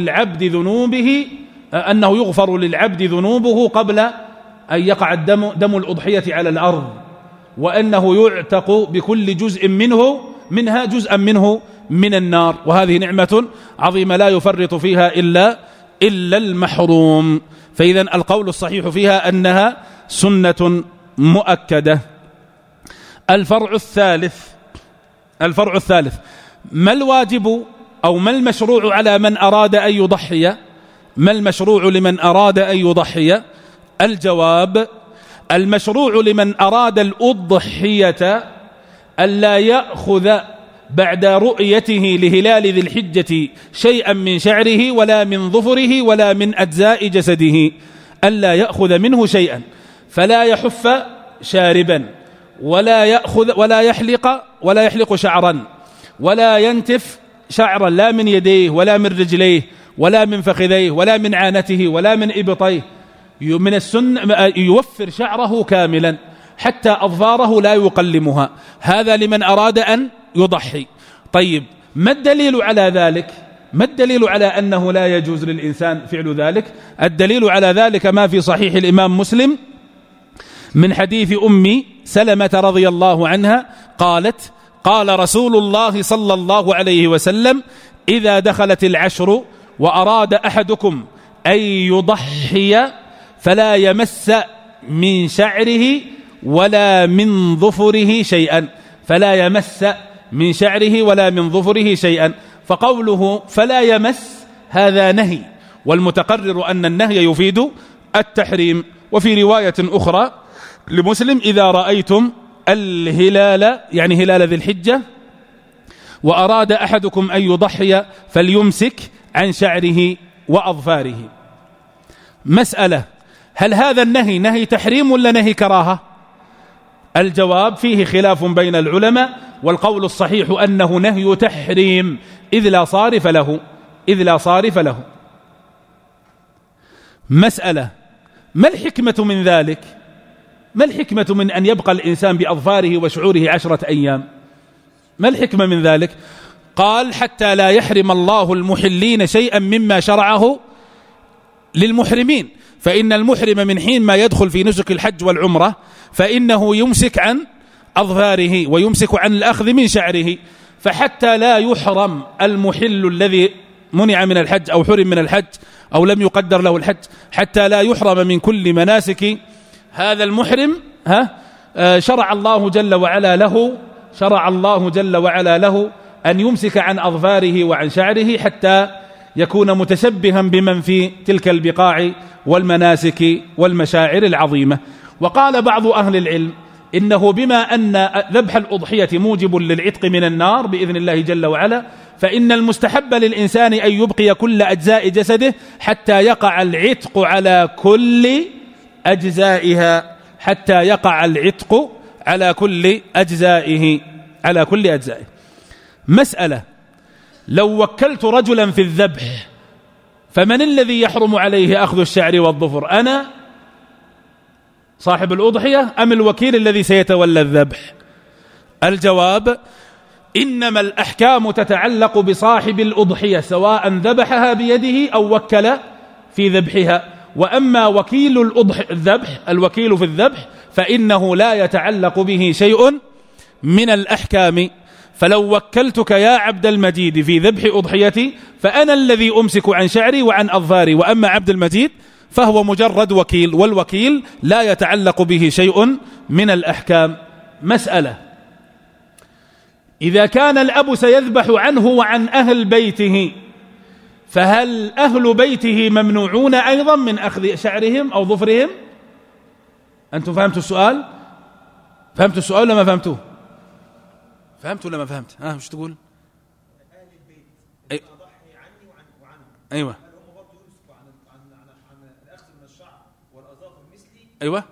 للعبد ذنوبه قبل أن يقع دم الأضحية على الأرض، وأنه يعتق بكل جزء منها جزءا منه من النار. وهذه نعمة عظيمة لا يفرط فيها إلا المحروم. فإذا القول الصحيح فيها أنها سنة مؤكدة. الفرع الثالث: ما الواجب أو ما المشروع على من أراد أن يضحي؟ ما المشروع لمن أراد أن يضحي؟ الجواب: المشروع لمن أراد الأضحية ألا يأخذ بعد رؤيته لهلال ذي الحجة شيئا من شعره ولا من ظفره ولا من أجزاء جسده، ألا يأخذ منه شيئا، فلا يحف شاربا ولا يحلق شعرا ولا ينتف شعرا، لا من يديه ولا من رجليه ولا من فخذيه ولا من عانته ولا من إبطيه. من السنة يوفر شعره كاملا حتى أظفاره لا يقلمها. هذا لمن أراد أن يضحي. طيب، ما الدليل على ذلك؟ ما الدليل على أنه لا يجوز للإنسان فعل ذلك؟ الدليل على ذلك ما في صحيح الإمام مسلم من حديث أم سلمة رضي الله عنها قالت: قال رسول الله صلى الله عليه وسلم: إذا دخلت العشر وأراد أحدكم أن يضحي فلا يمس من شعره ولا من ظفره شيئا، فلا يمس من شعره ولا من ظفره شيئا. فقوله فلا يمس هذا نهي، والمتقرر أن النهي يفيد التحريم. وفي رواية أخرى لمسلم: إذا رأيتم الهلال، يعني هلال ذي الحجة، وأراد أحدكم أن يضحي فليمسك عن شعره وأظفاره. مسألة: هل هذا النهي نهي تحريم ولا نهي كراهة؟ الجواب: فيه خلاف بين العلماء، والقول الصحيح أنه نهي تحريم إذ لا صارف له. مسألة: ما الحكمة من ذلك؟ ما الحكمة من أن يبقى الإنسان بأظفاره وشعوره 10 أيام؟ ما الحكمة من ذلك؟ قال: حتى لا يحرم الله المحلين شيئا مما شرعه للمحرمين، فإن المحرم من حين ما يدخل في نسك الحج والعمرة فإنه يمسك عن أظفاره ويمسك عن الأخذ من شعره، فحتى لا يحرم المحل الذي منع من الحج أو حرم من الحج أو لم يقدر له الحج، حتى لا يحرم من كل مناسك هذا المحرم، شرع الله جل وعلا له أن يمسك عن أظفاره وعن شعره حتى يكون متشبها بمن في تلك البقاع والمناسك والمشاعر العظيمة. وقال بعض أهل العلم إنه بما أن ذبح الأضحية موجب للعتق من النار بإذن الله جل وعلا، فإن المستحب للإنسان أن يبقي كل أجزاء جسده حتى يقع العتق على كل أجزائها، حتى يقع العتق على كل أجزائه. مسألة: لو وكلت رجلا في الذبح فمن الذي يحرم عليه أخذ الشعر والظفر؟ أنا صاحب الأضحية أم الوكيل الذي سيتولى الذبح؟ الجواب: إنما الأحكام تتعلق بصاحب الأضحية سواء ذبحها بيده أو وكل في ذبحها. وأما وكيل الوكيل في الذبح فإنه لا يتعلق به شيء من الأحكام. فلو وكلتك يا عبد المجيد في ذبح أضحيتي فأنا الذي أمسك عن شعري وعن أظفاري، وأما عبد المجيد فهو مجرد وكيل، والوكيل لا يتعلق به شيء من الأحكام. مسألة: إذا كان الأب سيذبح عنه وعن أهل بيته، فهل أهل بيته ممنوعون أيضا من أخذ شعرهم أو ظفرهم؟ أنتم فهمتوا السؤال؟ فهمتوا السؤال ولا ما فهمتوه؟ فهمت ولا ما فهمت؟ وش تقول؟ أيوة. أيوة.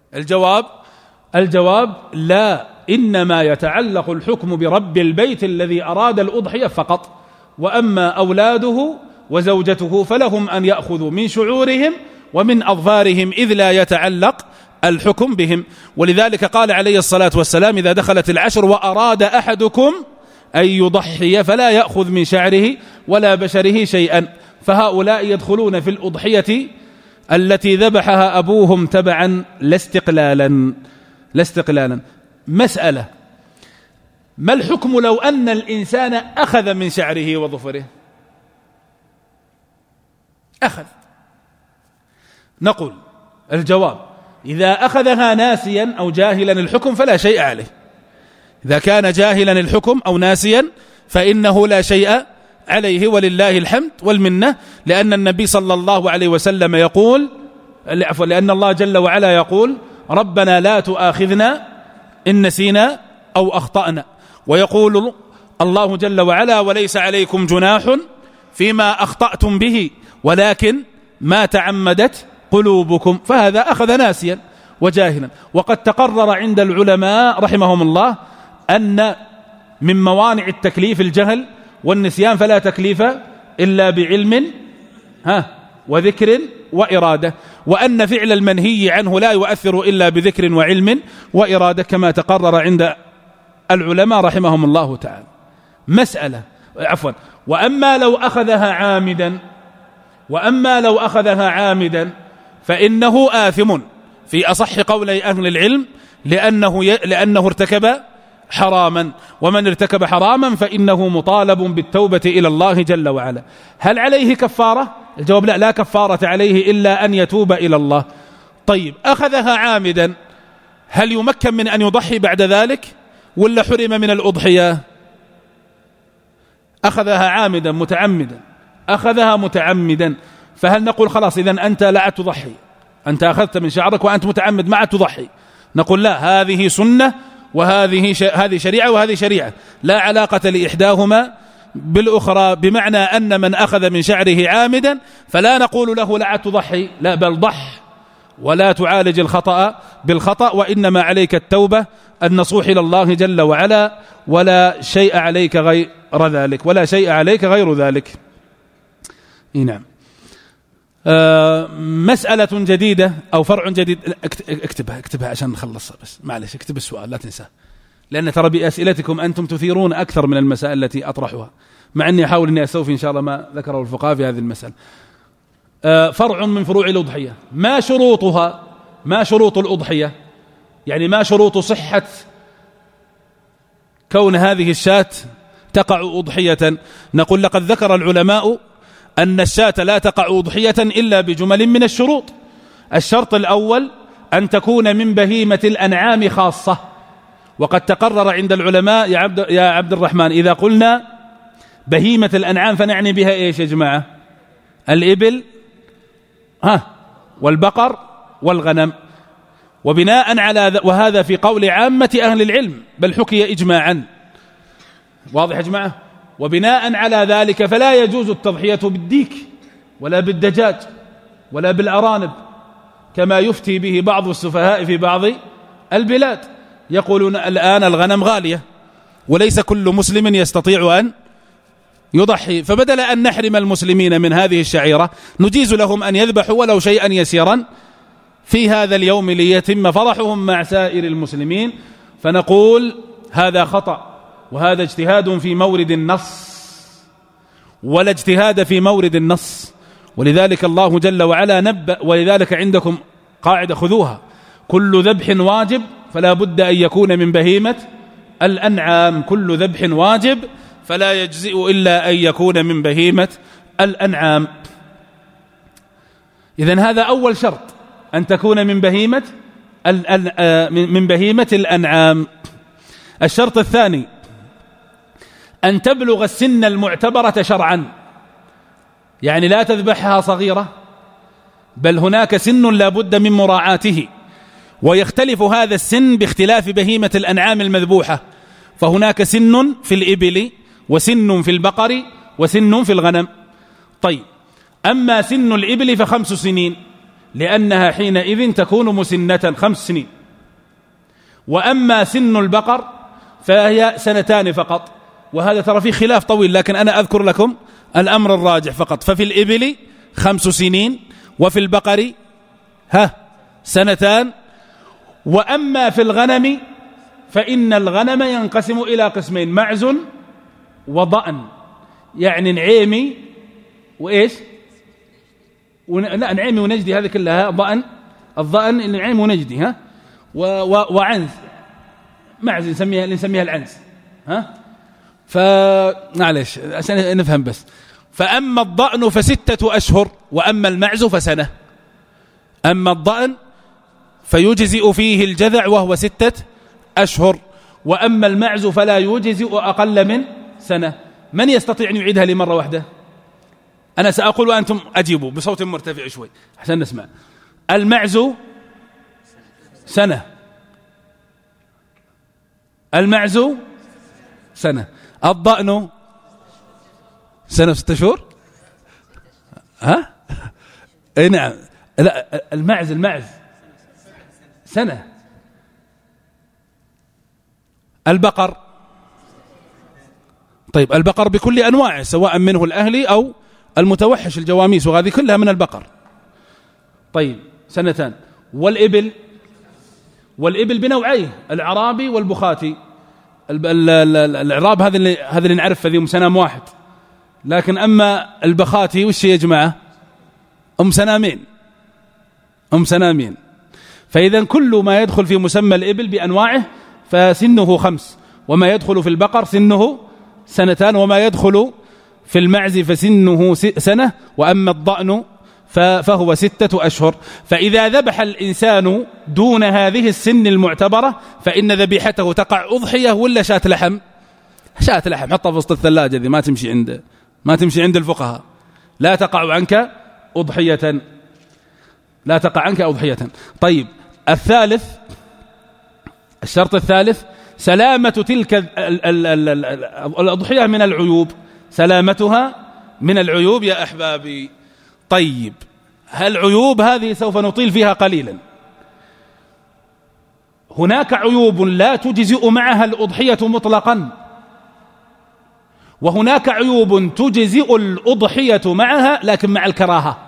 الجواب لا، إنما يتعلق الحكم برب البيت الذي أراد الأضحية فقط، وأما أولاده وزوجته فلهم أن يأخذوا من شعورهم ومن أظفارهم إذ لا يتعلق الحكم بهم. ولذلك قال عليه الصلاة والسلام: إذا دخلت العشر وأراد أحدكم أن يضحي فلا يأخذ من شعره ولا بشره شيئا. فهؤلاء يدخلون في الأضحية التي ذبحها أبوهم تبعا لا استقلالا. مسألة: ما الحكم لو أن الإنسان أخذ من شعره وظفره؟ أخذ. نقول الجواب: إذا أخذها ناسيا أو جاهلا الحكم فلا شيء عليه. إذا كان جاهلا الحكم أو ناسيا فإنه لا شيء عليه، ولله الحمد والمنة، لأن النبي صلى الله عليه وسلم يقول، لأن الله جل وعلا يقول: ربنا لا تؤاخذنا إن نسينا أو أخطأنا. ويقول الله جل وعلا: وليس عليكم جناح فيما أخطأتم به ولكن ما تعمدت قلوبكم. فهذا أخذ ناسيا وجاهلا. وقد تقرر عند العلماء رحمهم الله أن من موانع التكليف الجهل والنسيان، فلا تكليف إلا بعلم وذكر وإرادة، وأن فعل المنهي عنه لا يؤثر إلا بذكر وعلم وإرادة، كما تقرر عند العلماء رحمهم الله تعالى. وأما لو أخذها عامدا فإنه آثم في أصح قولي أهل العلم، لأنه ارتكب حراما، ومن ارتكب حراما فإنه مطالب بالتوبة إلى الله جل وعلا. هل عليه كفارة؟ الجواب: لا كفارة عليه إلا أن يتوب إلى الله. طيب، أخذها عامدا، هل يمكن من أن يضحي بعد ذلك ولا حرم من الأضحية؟ أخذها عامدا متعمدا، فهل نقول خلاص إذن أنت لا تضحي؟ أنت أخذت من شعرك وأنت متعمد ما تضحي؟ نقول لا، هذه سنة وهذه شريعة وهذه شريعة، لا علاقة لإحداهما بالأخرى. بمعنى أن من أخذ من شعره عامدا فلا نقول له لا تضحي، لا، بل ضح ولا تعالج الخطأ بالخطأ، وإنما عليك التوبة النصوح إلى الله جل وعلا، ولا شيء عليك غير ذلك. نعم. مسألة جديدة أو فرع جديد، اكتبها عشان نخلص، بس معلش اكتب السؤال لا تنساه، لأن ترى بأسئلتكم أنتم تثيرون أكثر من المسائل التي أطرحها، مع أني أحاول أني أستوفي إن شاء الله ما ذكره الفقهاء في هذه المسألة. فرع من فروع الأضحية: ما شروطها؟ ما شروط الأضحية؟ يعني ما شروط صحة كون هذه الشاة تقع أضحية؟ نقول: لقد ذكر العلماء أن الشاة لا تقع أضحية إلا بجمل من الشروط. الشرط الأول أن تكون من بهيمة الأنعام خاصة، وقد تقرر عند العلماء يا عبد الرحمن، إذا قلنا بهيمة الأنعام فنعني بها إيش يا جماعة؟ الإبل والبقر والغنم. وبناء على وهذا في قول عامة أهل العلم، بل حكي إجماعا، واضح يا جماعة؟ وبناء على ذلك فلا يجوز التضحية بالديك ولا بالدجاج ولا بالأرانب، كما يفتي به بعض السفهاء في بعض البلاد، يقولون الآن الغنم غالية وليس كل مسلم يستطيع أن يضحي، فبدل أن نحرم المسلمين من هذه الشعيرة نجيز لهم أن يذبحوا ولو شيئا يسيرا في هذا اليوم ليتم فرحهم مع سائر المسلمين. فنقول هذا خطأ، وهذا اجتهاد في مورد النص، ولا اجتهاد في مورد النص. ولذلك الله جل وعلا نبأ، ولذلك عندكم قاعدة خذوها: كل ذبح واجب فلا بد أن يكون من بهيمة الأنعام، كل ذبح واجب فلا يجزئ إلا أن يكون من بهيمة الأنعام. إذن هذا أول شرط، أن تكون من بهيمة الأنعام. الشرط الثاني أن تبلغ السن المعتبرة شرعا، يعني لا تذبحها صغيرة، بل هناك سن لا بد من مراعاته، ويختلف هذا السن باختلاف بهيمة الأنعام المذبوحة، فهناك سن في الإبل وسن في البقر وسن في الغنم. طيب، أما سن الإبل ف5 سنين لأنها حينئذ تكون مسنة 5 سنين. وأما سن البقر فهي 2 فقط. وهذا ترى فيه خلاف طويل، لكن أنا أذكر لكم الأمر الراجح فقط. ففي الإبل 5 سنين، وفي البقر 2. وأما في الغنم فإن الغنم ينقسم إلى قسمين: معز وضأن، يعني نعيمي وإيش؟ لا، نعيمي ونجدي هذه كلها ضأن. الضأن نعيمي ونجدي وعنز. معز نسميها العنز. فمعلش عشان نفهم بس. فأما الضأن ف6 أشهر، وأما المعز فسنة. أما الضأن فيجزئ فيه الجذع وهو 6 أشهر، وأما المعز فلا يجزئ أقل من سنة. من يستطيع أن يعيدها لي مرة واحدة؟ أنا سأقول وأنتم أجيبوا بصوت مرتفع شوي عشان نسمع. المعز سنة. المعز سنة. الضأن سنة 6 أشهر. اي نعم. لا، المعز سنة. البقر، طيب البقر بكل أنواعه، سواء منه الأهلي أو المتوحش الجواميس، وهذه كلها من البقر. طيب 2. والإبل بنوعيه: العرابي والبخاتي. العراب هذا اللي نعرف هذه سنام 1. لكن أما البخاتي وش يا جماعة؟ سنامين. فإذا كل ما يدخل في مسمى الإبل بأنواعه فسنه 5، وما يدخل في البقر سنه 2، وما يدخل في المعز فسنه 1، وأما الضأن فهو 6 أشهر. فإذا ذبح الإنسان دون هذه السن المعتبرة فإن ذبيحته تقع أضحية ولا شاة لحم؟ شاة لحم. حطها في وسط الثلاجة، ذي ما تمشي عند الفقهاء. لا تقع عنك أضحية. طيب الشرط الثالث سلامة تلك الأضحية من العيوب. سلامتها من العيوب يا أحبابي. طيب هالعيوب هذه سوف نطيل فيها قليلا. هناك عيوب لا تجزئ معها الأضحية مطلقا، وهناك عيوب تجزئ الأضحية معها لكن مع الكراهة.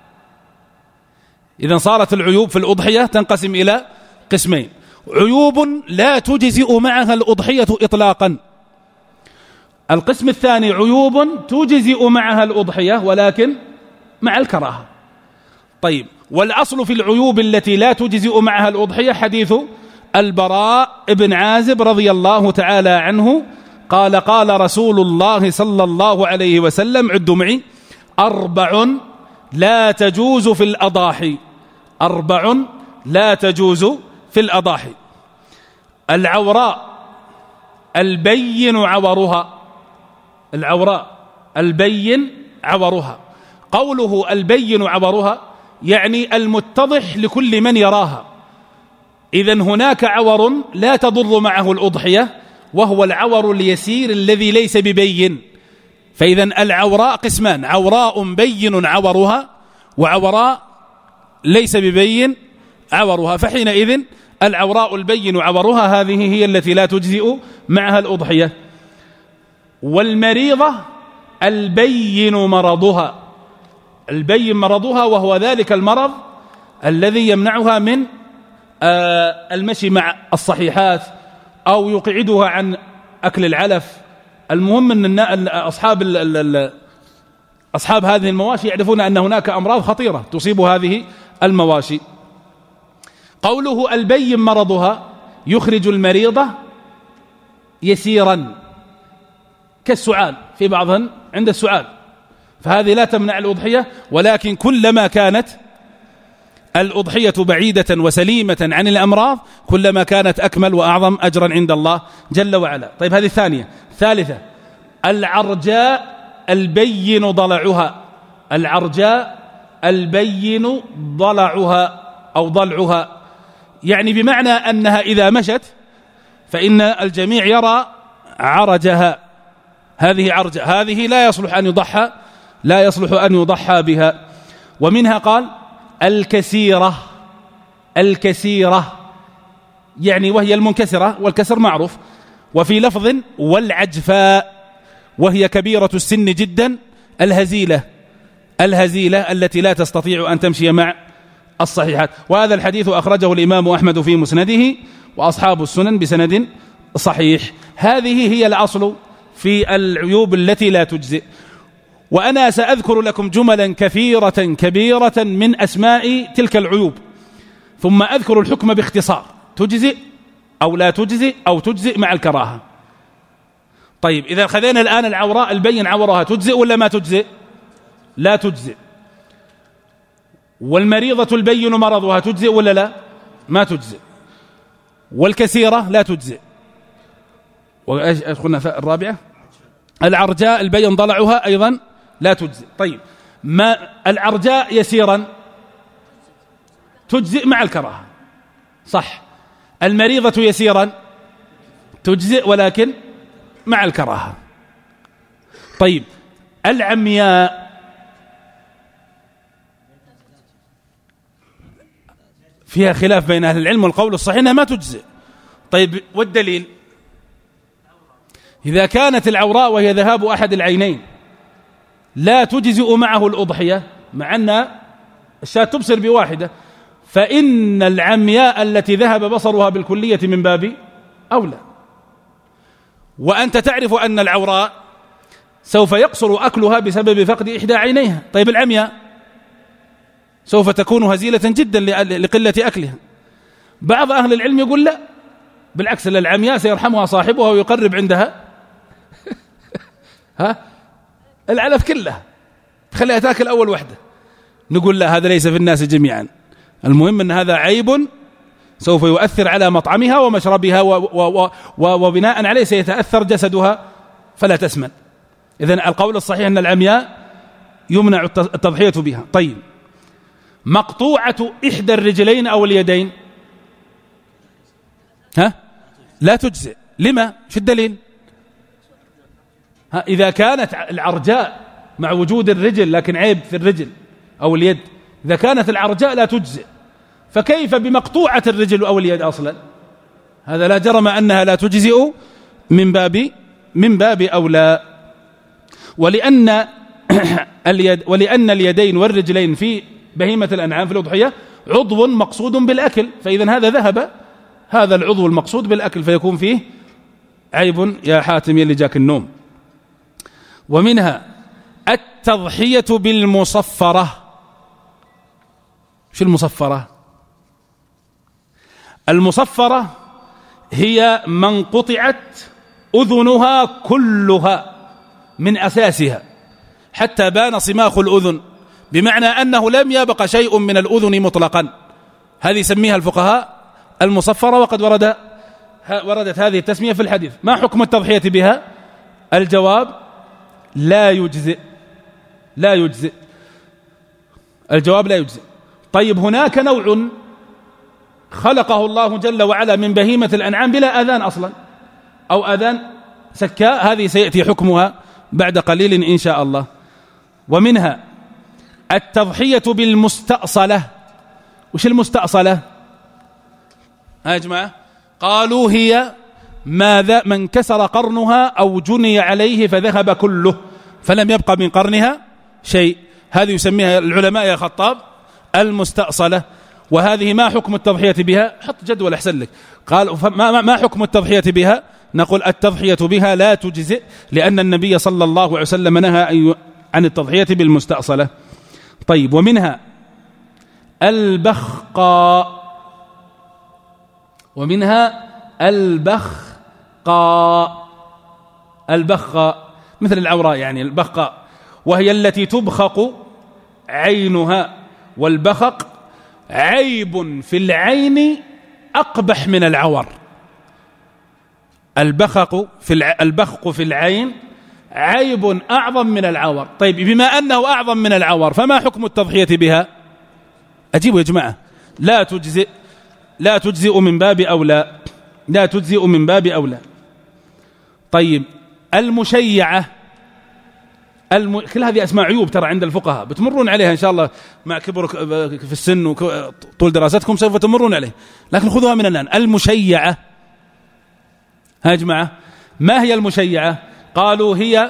إذن صارت العيوب في الأضحية تنقسم إلى قسمين: عيوب لا تجزئ معها الأضحية إطلاقا. القسم الثاني عيوب تجزئ معها الأضحية ولكن مع الكراهة. طيب، والأصل في العيوب التي لا تجزئ معها الأضحية حديث البراء بن عازب رضي الله تعالى عنه قال: قال رسول الله صلى الله عليه وسلم، عدوا معي: 4 لا تجوز في الأضاحي. 4 لا تجوز في الأضاحي: العوراء البين عورها. العوراء البين عورها. قوله البين عورها يعني المتضح لكل من يراها. إذن هناك عور لا تضر معه الأضحية، وهو العور اليسير الذي ليس ببين. فإذن العوراء قسمان: عوراء بين عورها، وعوراء ليس ببين عورها. فحينئذ العوراء البين عورها هذه هي التي لا تجزئ معها الأضحية. والمريضة البين مرضها. البين مرضها وهو ذلك المرض الذي يمنعها من المشي مع الصحيحات أو يقعدها عن أكل العلف. المهم أن أصحاب هذه المواشي يعرفون أن هناك أمراض خطيرة تصيب هذه المواشي. قوله البين مرضها يخرج المريضة يسيرا كالسعال، في بعضهم عند السعال، فهذه لا تمنع الأضحية، ولكن كلما كانت الأضحية بعيدة وسليمة عن الأمراض كلما كانت أكمل وأعظم أجرا عند الله جل وعلا. طيب هذه الثانية. ثالثة العرجاء البين ضلعها. العرجاء البين ضلعها أو ضلعها، يعني بمعنى أنها إذا مشت فإن الجميع يرى عرجها. هذه عرجة، هذه لا يصلح أن يضحى لا يصلح أن يضحى بها. ومنها قال الكسيرة، الكسيرة يعني وهي المنكسرة، والكسر معروف. وفي لفظ والعجفاء، وهي كبيرة السن جدا، الهزيلة، الهزيلة التي لا تستطيع أن تمشي مع الصحيحات. وهذا الحديث أخرجه الإمام أحمد في مسنده وأصحاب السنن بسند صحيح. هذه هي الأصل في العيوب التي لا تجزئ. وأنا سأذكر لكم جملا كثيرة كبيرة من أسماء تلك العيوب، ثم أذكر الحكم باختصار، تجزئ أو لا تجزئ أو تجزئ مع الكراهة. طيب إذا خذينا الآن العوراء البين عورها، تجزئ ولا ما تجزئ؟ لا تجزئ. والمريضة البين مرضها، تجزئ ولا لا؟ ما تجزئ. والكثيرة لا تجزئ. وإيش قلنا الرابعة؟ العرجاء البين ضلعها أيضا لا تجزئ. طيب ما العرجاء يسيرا تجزئ مع الكراهة، صح. المريضة يسيرا تجزئ ولكن مع الكراهة. طيب العمياء فيها خلاف بين أهل العلم، والقول الصحيح أنها ما تجزئ. طيب والدليل؟ إذا كانت العوراء وهي ذهاب أحد العينين لا تجزئ معه الأضحية، مع أن الشاة تبصر بواحدة، فإن العمياء التي ذهب بصرها بالكلية من باب أولى. وأنت تعرف أن العوراء سوف يقصر أكلها بسبب فقد إحدى عينيها. طيب العمياء سوف تكون هزيلة جدا لقلة أكلها. بعض أهل العلم يقول لا، بالعكس، العمياء سيرحمها صاحبها ويقرب عندها العلف كله، تخليها تاكل أول وحدة. نقول لا، هذا ليس في الناس جميعا. المهم أن هذا عيب سوف يؤثر على مطعمها ومشربها، وبناء عليه سيتأثر جسدها فلا تسمن. إذن القول الصحيح أن العمياء يمنع التضحية بها. طيب مقطوعة إحدى الرجلين أو اليدين لا تجزئ. لما؟ في الدليل؟ إذا كانت العرجاء مع وجود الرجل لكن عيب في الرجل أو اليد، إذا كانت العرجاء لا تجزئ، فكيف بمقطوعة الرجل أو اليد أصلا؟ هذا لا جرم أنها لا تجزئ من باب أولى. ولأن اليدين والرجلين في بهيمة الأنعام في الأضحية عضو مقصود بالأكل، فإذا هذا ذهب هذا العضو المقصود بالأكل، فيكون فيه عيب يا حاتم يلي جاك النوم. ومنها التضحية بالمصفرة. شو المصفرة؟ المصفرة هي من قطعت أذنها كلها من أساسها حتى بان صماخ الأذن، بمعنى أنه لم يبق شيء من الأذن مطلقا. هذه يسميها الفقهاء المصفرة، وقد وردت هذه التسمية في الحديث. ما حكم التضحية بها؟ الجواب لا يجزئ، لا يجزئ، الجواب لا يجزئ. طيب هناك نوع خلقه الله جل وعلا من بهيمة الأنعام بلا آذان أصلا، أو آذان سكاء، هذه سيأتي حكمها بعد قليل إن شاء الله. ومنها التضحية بالمستأصلة. وش المستأصلة يا جماعة؟ قالوا هي من كسر قرنها أو جني عليه فذهب كله فلم يبقى من قرنها شيء، هذه يسميها العلماء يا خطاب المستأصلة. وهذه ما حكم التضحية بها؟ حط جدول أحسن لك. قال ما حكم التضحية بها؟ نقول التضحية بها لا تجزئ، لأن النبي صلى الله عليه وسلم نهى عن التضحية بالمستأصلة. طيب ومنها البخقاء. ومنها البخقاء. البخقاء مثل العوراء يعني البخقاء، وهي التي تبخق عينها. والبخق عيب في العين أقبح من العور. البخق في العين عيب أعظم من العور. طيب بما أنه أعظم من العور فما حكم التضحية بها؟ أجيبوا يا جماعة. لا تجزئ من باب أولى، لا تجزئ من باب أولى. طيب المشيعة كل هذه أسماء عيوب ترى عند الفقهاء، بتمرون عليها إن شاء الله مع كبر في السن وطول دراستكم سوف تمرون عليه، لكن خذوها من الآن. المشيعة، ها جماعة، ما هي المشيعة؟ قالوا هي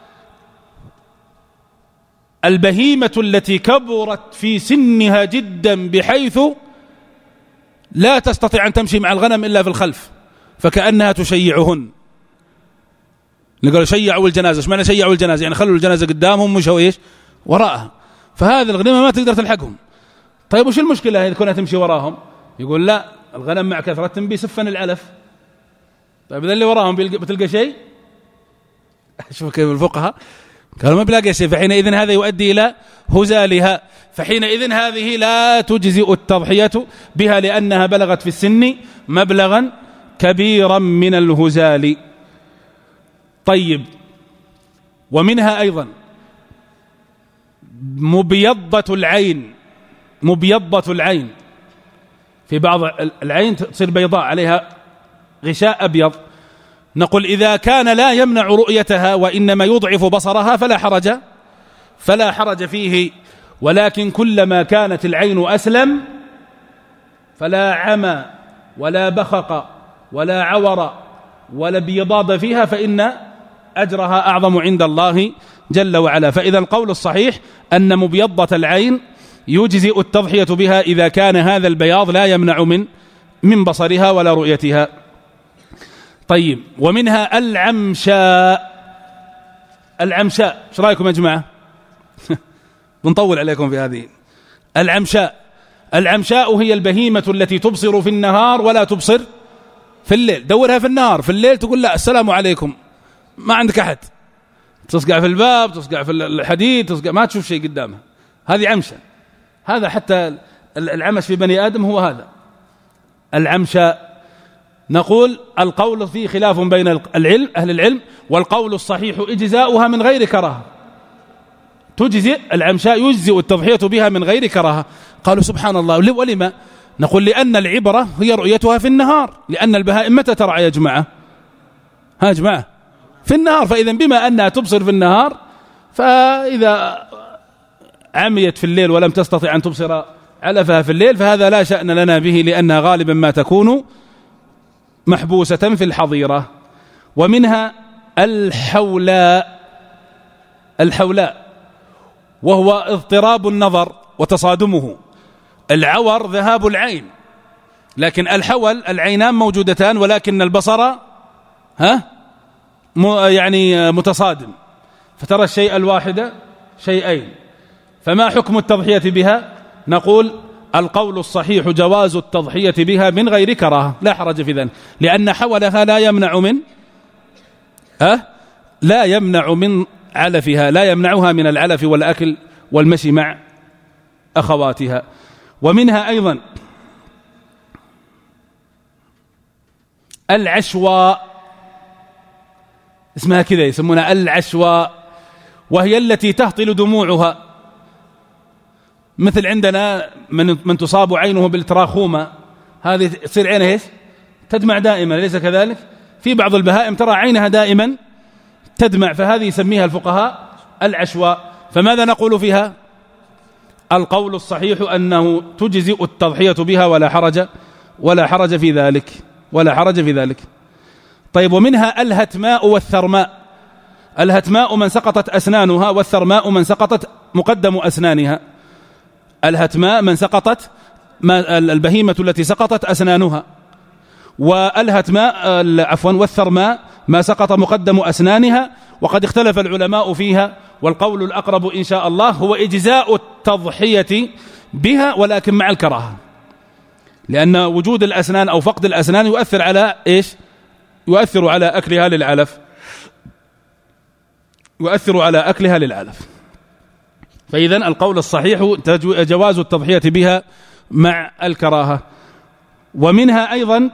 البهيمة التي كبرت في سنها جدا بحيث لا تستطيع أن تمشي مع الغنم إلا في الخلف، فكأنها تشيعهن. نقول شيعوا الجنازة، ايش معنى شيعوا الجنازة؟ يعني خلوا الجنازة قدامهم ومشوا ايش وراءها، فهذه الغنيمة ما تقدر تلحقهم. طيب وش المشكلة إذا كونها تمشي وراهم؟ يقول لا، الغنم مع كثرة بيسفن العلف. طيب إذا اللي وراهم بتلقى شيء؟ شوف كيف الفقهاء قالوا ما بلاقي شيء، فحينئذ هذا يؤدي إلى هزالها، فحينئذ هذه لا تجزئ التضحية بها لأنها بلغت في السن مبلغا كبيرا من الهزال. طيب، ومنها أيضا مبيضة العين. مبيضة العين، في بعض العين تصير بيضاء عليها غشاء أبيض، نقول إذا كان لا يمنع رؤيتها وإنما يضعف بصرها فلا حرج فيه، ولكن كلما كانت العين أسلم فلا عمى ولا بخق ولا عور ولا بيضاض فيها فإن أجرها أعظم عند الله جل وعلا. فإذا القول الصحيح أن مبيضة العين يجزئ التضحية بها إذا كان هذا البياض لا يمنع من بصرها ولا رؤيتها. طيب، ومنها العمشاء. العمشاء ايش رايكم يا جماعه؟ بنطول عليكم في هذه. العمشاء هي البهيمة التي تبصر في النهار ولا تبصر في الليل. دورها في النهار، في الليل تقول لا السلام عليكم، ما عندك أحد، تصقع في الباب، تصقع في الحديد، تصقع، ما تشوف شيء قدامها. هذه عمشة. هذا حتى العمش في بني آدم هو هذا العمشاء. نقول القول فيه خلاف بين أهل العلم، والقول الصحيح إجزاؤها من غير كراهة. تجزئ العمشاء، يجزئ التضحية بها من غير كراهة. قالوا سبحان الله، ولما؟ نقول لأن العبرة هي رؤيتها في النهار، لأن البهائم متى ترعى يا جماعة؟ ها جماعة، في النهار. فإذا بما أنها تبصر في النهار، فإذا عميت في الليل ولم تستطع أن تبصر علفها في الليل فهذا لا شأن لنا به، لأنها غالبا ما تكون محبوسة في الحظيرة. ومنها الحولاء. وهو اضطراب النظر وتصادمه. العور ذهاب العين، لكن الحول العينان موجودتان ولكن البصر يعني متصادم، فترى الشيء الواحد شيئين. فما حكم التضحية بها؟ نقول القول الصحيح جواز التضحية بها من غير كراهة، لا حرج في ذلك، لأن حولها لا يمنع من علفها، لا يمنعها من العلف والأكل والمشي مع أخواتها. ومنها أيضا العشواء، اسمها كذا يسمونها العشواء، وهي التي تهطل دموعها، مثل عندنا من تصاب عينه بالتراخومة، هذه تصير عينها ايش؟ تدمع دائما، ليس كذلك؟ في بعض البهائم ترى عينها دائما تدمع، فهذه يسميها الفقهاء العشواء. فماذا نقول فيها؟ القول الصحيح أنه تجزئ التضحية بها ولا حرج في ذلك. طيب، ومنها الهتماء والثرماء. الهتماء من سقطت أسنانها، والثرماء من سقطت مقدم أسنانها. الهتماء من سقطت البهيمة التي سقطت أسنانها، والثرماء ما سقط مقدم أسنانها. وقد اختلف العلماء فيها، والقول الأقرب إن شاء الله هو إجزاء التضحية بها ولكن مع الكراهة، لأن وجود الأسنان أو فقد الأسنان يؤثر على إيش؟ يؤثر على أكلها للعلف. فإذا القول الصحيح جواز التضحية بها مع الكراهة. ومنها أيضا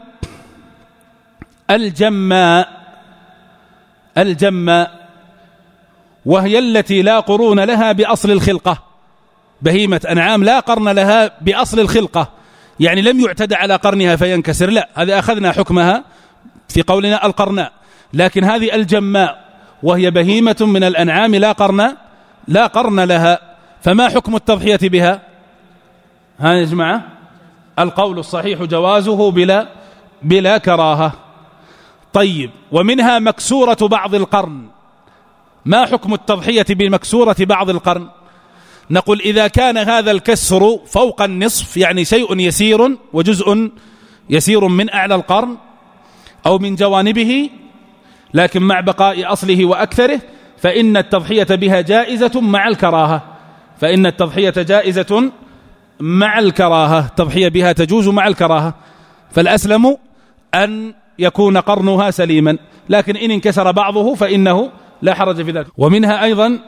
الجماء، وهي التي لا قرون لها بأصل الخلقة. بهيمة أنعام لا قرن لها بأصل الخلقة، يعني لم يعتد على قرنها فينكسر، لا، هذه أخذنا حكمها في قولنا القرناء. لكن هذه الجماء وهي بهيمة من الأنعام لا قرن لها، فما حكم التضحية بها؟ ها يا جماعة، القول الصحيح جوازه بلا كراهة. طيب، ومنها مكسورة بعض القرن، ما حكم التضحية بمكسورة بعض القرن؟ نقول إذا كان هذا الكسر فوق النصف، يعني شيء يسير وجزء يسير من أعلى القرن أو من جوانبه لكن مع بقاء أصله وأكثره، فإن التضحية بها جائزة مع الكراهة، فإن التضحية جائزة مع الكراهة، التضحية بها تجوز مع الكراهة، فالأسلم أن يكون قرنها سليما، لكن إن انكسر بعضه فإنه لا حرج في ذلك. ومنها أيضا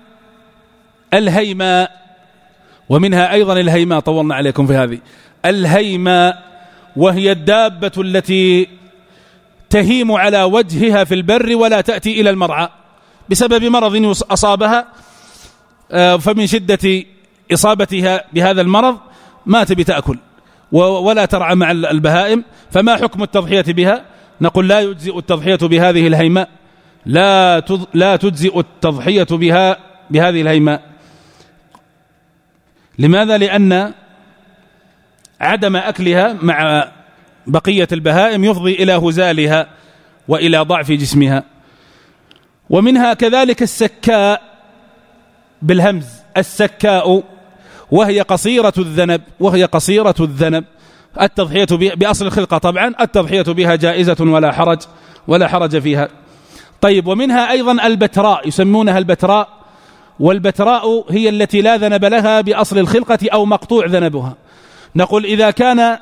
الهيماء، طولنا عليكم في هذه الهيماء، وهي الدابة التي تهيم على وجهها في البر ولا تأتي إلى المرعى بسبب مرض أصابها، فمن شدة إصابتها بهذا المرض ما تبي تأكل ولا ترعى مع البهائم، فما حكم التضحية بها؟ نقول لا يجزئ التضحية بهذه الهيماء، لا تجزئ التضحية بهذه الهيماء. لماذا؟ لأن عدم أكلها مع بقية البهائم يفضي إلى هزالها وإلى ضعف جسمها. ومنها كذلك السكاء بالهمز، السكاء وهي قصيرة الذنب، التضحية بأصل الخلقة طبعا التضحية بها جائزة ولا حرج فيها. طيب، ومنها أيضا البتراء، يسمونها البتراء، والبتراء هي التي لا ذنب لها بأصل الخلقة أو مقطوع ذنبها. نقول إذا كان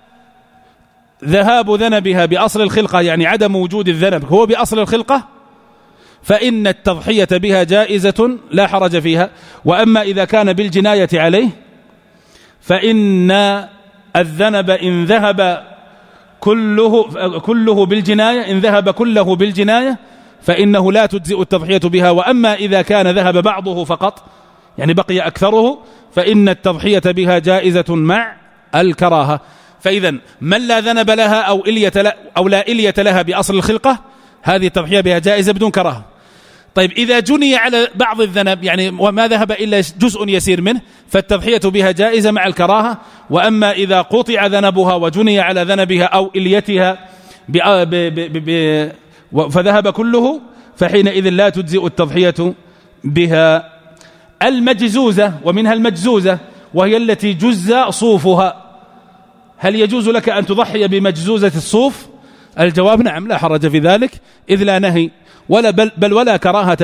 ذهاب ذنبها بأصل الخلقة، يعني عدم وجود الذنب هو بأصل الخلقة، فإن التضحية بها جائزة لا حرج فيها. وأما إذا كان بالجناية عليه فإن الذنب إن ذهب كله بالجناية فإنه لا تجزئ التضحية بها. وأما إذا كان ذهب بعضه فقط، يعني بقي أكثره، فإن التضحية بها جائزة مع الكراهة. فإذا من لا ذنب لها أو لا إلية لها بأصل الخلقة، هذه التضحية بها جائزة بدون كراهة. طيب، إذا جني على بعض الذنب، يعني وما ذهب إلا جزء يسير منه، فالتضحية بها جائزة مع الكراهة. وأما إذا قطع ذنبها وجني على ذنبها أو إليتها فذهب كله، فحينئذ لا تجزئ التضحية بها. المجزوزة، ومنها المجزوزة وهي التي جز صوفها، هل يجوز لك أن تضحي بمجزوزة الصوف؟ الجواب نعم، لا حرج في ذلك، إذ لا نهي بل ولا كراهة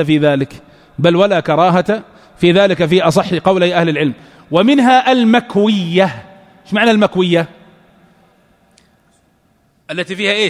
في ذلك في أصح قولي أهل العلم. ومنها المكوية. ايش معنى المكوية؟ التي فيها ايش؟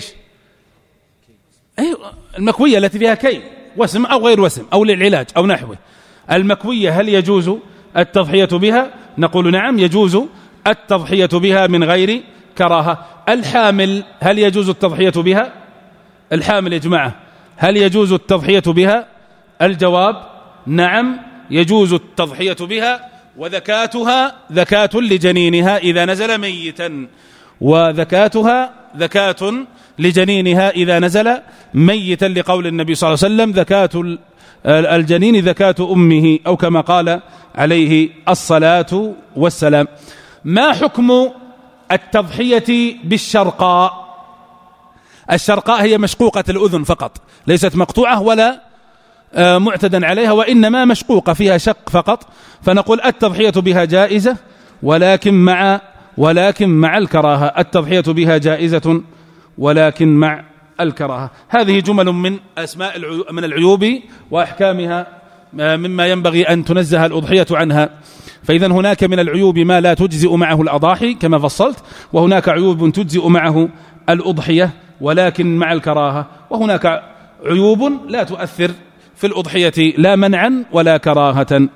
المكوية التي فيها كي، وسم أو غير وسم أو للعلاج أو نحوه. المكوية هل يجوز التضحية بها؟ نقول نعم، يجوز التضحية بها من غير كراهة. الحامل هل يجوز التضحية بها؟ الحامل يا جماعة هل يجوز التضحية بها؟ الجواب نعم، يجوز التضحية بها، وذكاتها ذكاة لجنينها إذا نزل ميتا، وذكاتها ذكاة لجنينها إذا نزل ميتا، لقول النبي صلى الله عليه وسلم: ذكاة الجنين ذكاة أمه، أو كما قال عليه الصلاة والسلام. ما حكم التضحية بالشرقاء؟ الشرقاء هي مشقوقة الأذن فقط، ليست مقطوعة ولا معتدا عليها، وإنما مشقوقة فيها شق فقط، فنقول التضحية بها جائزة ولكن مع الكراهة. التضحية بها جائزة ولكن مع الكراهة. هذه جمل من من العيوب وأحكامها مما ينبغي أن تنزه الأضحية عنها. فإذا هناك من العيوب ما لا تجزئ معه الأضاحي كما فصلت، وهناك عيوب تجزئ معه الأضحية ولكن مع الكراهة، وهناك عيوب لا تؤثر في الأضحية لا منعا ولا كراهة.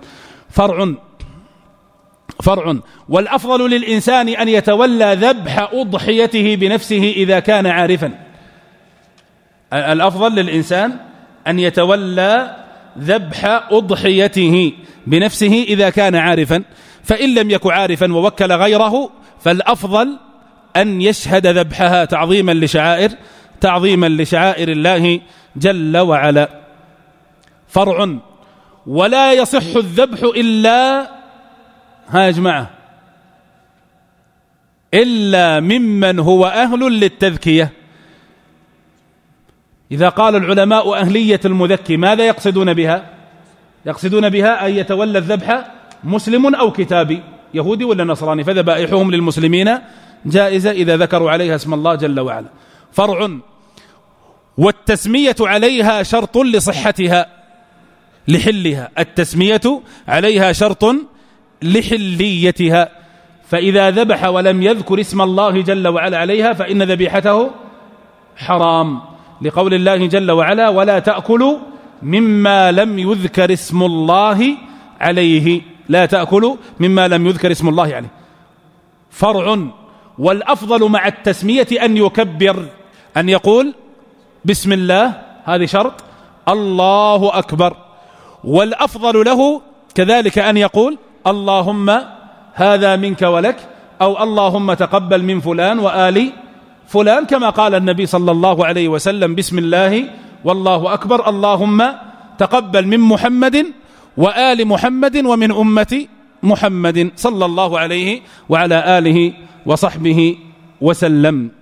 فرع. والأفضل للإنسان أن يتولى ذبح أضحيته بنفسه إذا كان عارفا. الأفضل للإنسان أن يتولى ذبح أضحيته بنفسه إذا كان عارفا، فإن لم يكن عارفا ووكل غيره فالأفضل أن يشهد ذبحها تعظيما لشعائر الله جل وعلا. فرع. ولا يصح الذبح إلا يا جماعة إلا ممن هو أهل للتذكية. إذا قال العلماء أهلية المذكي ماذا يقصدون بها؟ يقصدون بها أن يتولى الذبح مسلم أو كتابي، يهودي ولا نصراني، فذبائحهم للمسلمين جائزة إذا ذكروا عليها اسم الله جل وعلا. فرع. والتسمية عليها شرط لصحتها لحلها، التسمية عليها شرط لحليتها، فإذا ذبح ولم يذكر اسم الله جل وعلا عليها فإن ذبيحته حرام، لقول الله جل وعلا ولا تأكلوا مما لم يذكر اسم الله عليه، لا تأكلوا مما لم يذكر اسم الله عليه. فرع. والأفضل مع التسمية أن يكبر، أن يقول بسم الله، هذه شرط، الله أكبر. والأفضل له كذلك أن يقول اللهم هذا منك ولك، أو اللهم تقبل من فلان وآل فلان، كما قال النبي صلى الله عليه وسلم بسم الله والله أكبر، اللهم تقبل من محمد وآل محمد ومن أمة محمد صلى الله عليه وعلى آله وصحبه وسلم.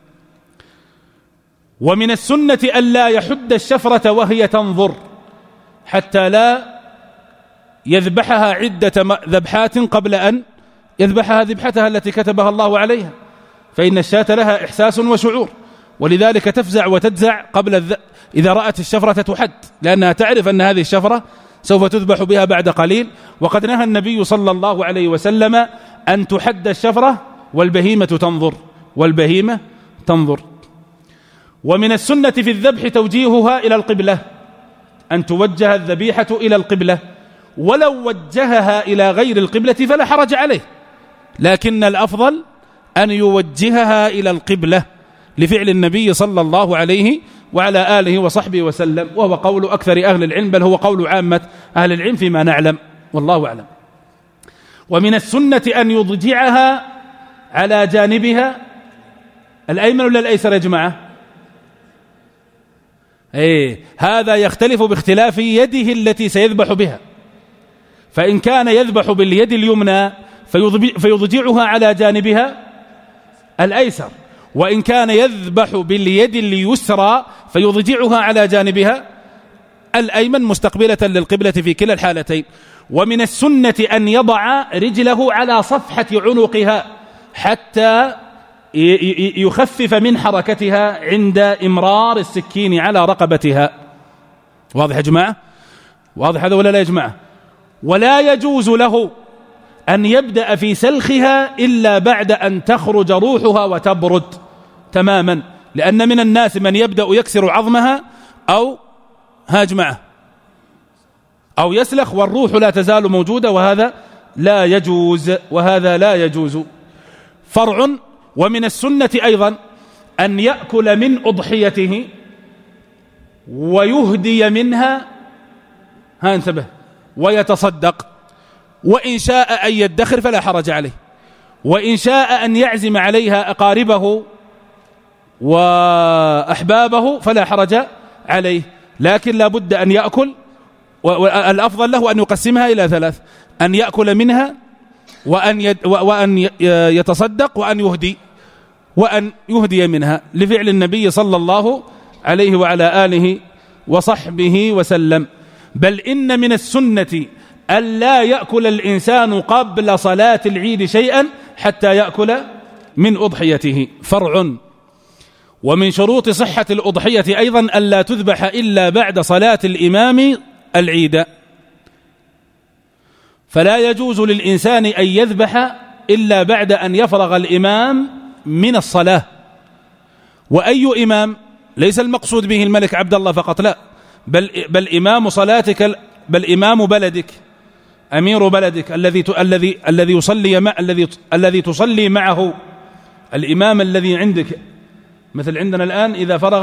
ومن السنة ألا يحد الشفرة وهي تنظر، حتى لا يذبحها عدة ذبحات قبل أن يذبحها ذبحتها التي كتبها الله عليها، فإن الشاة لها إحساس وشعور، ولذلك تفزع وتدزع قبل إذا رأت الشفرة تحد، لأنها تعرف أن هذه الشفرة سوف تذبح بها بعد قليل. وقد نهى النبي صلى الله عليه وسلم أن تحد الشفرة والبهيمة تنظر، والبهيمة تنظر. ومن السنة في الذبح توجيهها إلى القبلة، أن توجه الذبيحة إلى القبلة، ولو وجهها إلى غير القبلة فلا حرج عليه، لكن الأفضل أن يوجهها إلى القبلة لفعل النبي صلى الله عليه وعلى آله وصحبه وسلم، وهو قول أكثر أهل العلم، بل هو قول عامة أهل العلم فيما نعلم، والله أعلم. ومن السنة أن يضجعها على جانبها الأيمن ولا الأيسر يا جماعة؟ هذا يختلف باختلاف يده التي سيذبح بها، فإن كان يذبح باليد اليمنى فيضجعها على جانبها الأيسر، وإن كان يذبح باليد اليسرى فيضجعها على جانبها الأيمن مستقبلة للقبلة في كلا الحالتين. ومن السنة أن يضع رجله على صفحة عنقها حتى يخفف من حركتها عند إمرار السكين على رقبتها. واضح يا جماعة؟ واضح هذا ولا لا يا جماعة؟ ولا يجوز له أن يبدأ في سلخها إلا بعد أن تخرج روحها وتبرد تماما، لأن من الناس من يبدأ يكسر عظمها أو هاجمعه أو يسلخ والروح لا تزال موجودة، وهذا لا يجوز، وهذا لا يجوز. فرع. ومن السنة أيضا أن يأكل من أضحيته ويهدي منها، انتبه، ويتصدق، وإن شاء أن يدخر فلا حرج عليه، وإن شاء أن يعزم عليها أقاربه وأحبابه فلا حرج عليه، لكن لا بد أن يأكل، والأفضل له أن يقسمها إلى ثلاث: أن يأكل منها، وأن يتصدق، وأن يهدي منها، لفعل النبي صلى الله عليه وعلى آله وصحبه وسلم. بل إن من السنة ألا يأكل الإنسان قبل صلاة العيد شيئا حتى يأكل من أضحيته. فرع. ومن شروط صحة الأضحية أيضا ألا تذبح إلا بعد صلاة الإمام العيد، فلا يجوز للإنسان أن يذبح إلا بعد أن يفرغ الإمام من الصلاة. وأي إمام؟ ليس المقصود به الملك عبد الله فقط، لا، بل إمام صلاتك، بل إمام بلدك، أمير بلدك الذي تصلي معه، الإمام الذي عندك. مثل عندنا الآن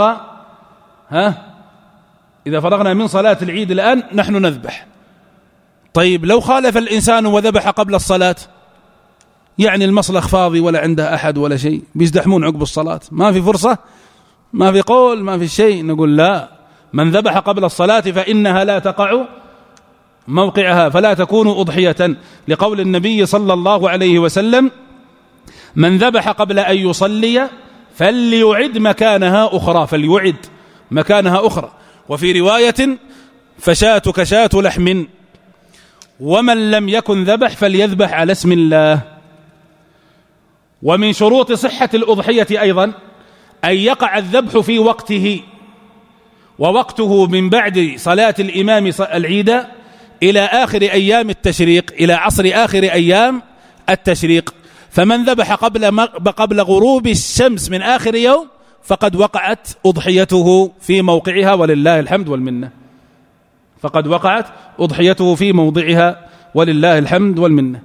إذا فرغنا من صلاة العيد الآن نحن نذبح. طيب لو خالف الإنسان وذبح قبل الصلاة، يعني المصلخ فاضي ولا عنده أحد ولا شيء، بيزدحمون عقب الصلاة، ما في فرصة، ما في قول، ما في شيء، نقول لا، من ذبح قبل الصلاة فإنها لا تقع موقعها فلا تكون أضحية، لقول النبي صلى الله عليه وسلم: من ذبح قبل أن يصلي فليعد مكانها أخرى، فليعد مكانها أخرى. وفي رواية: فشاتك شاة لحم، ومن لم يكن ذبح فليذبح على اسم الله. ومن شروط صحة الأضحية أيضا أن يقع الذبح في وقته، ووقته من بعد صلاة الإمام العيد إلى آخر أيام التشريق، إلى عصر آخر أيام التشريق. فمن ذبح قبل غروب الشمس من آخر يوم فقد وقعت أضحيته في موقعها، ولله الحمد والمنة. فقد وقعت أضحيته في موضعها، ولله الحمد والمنة.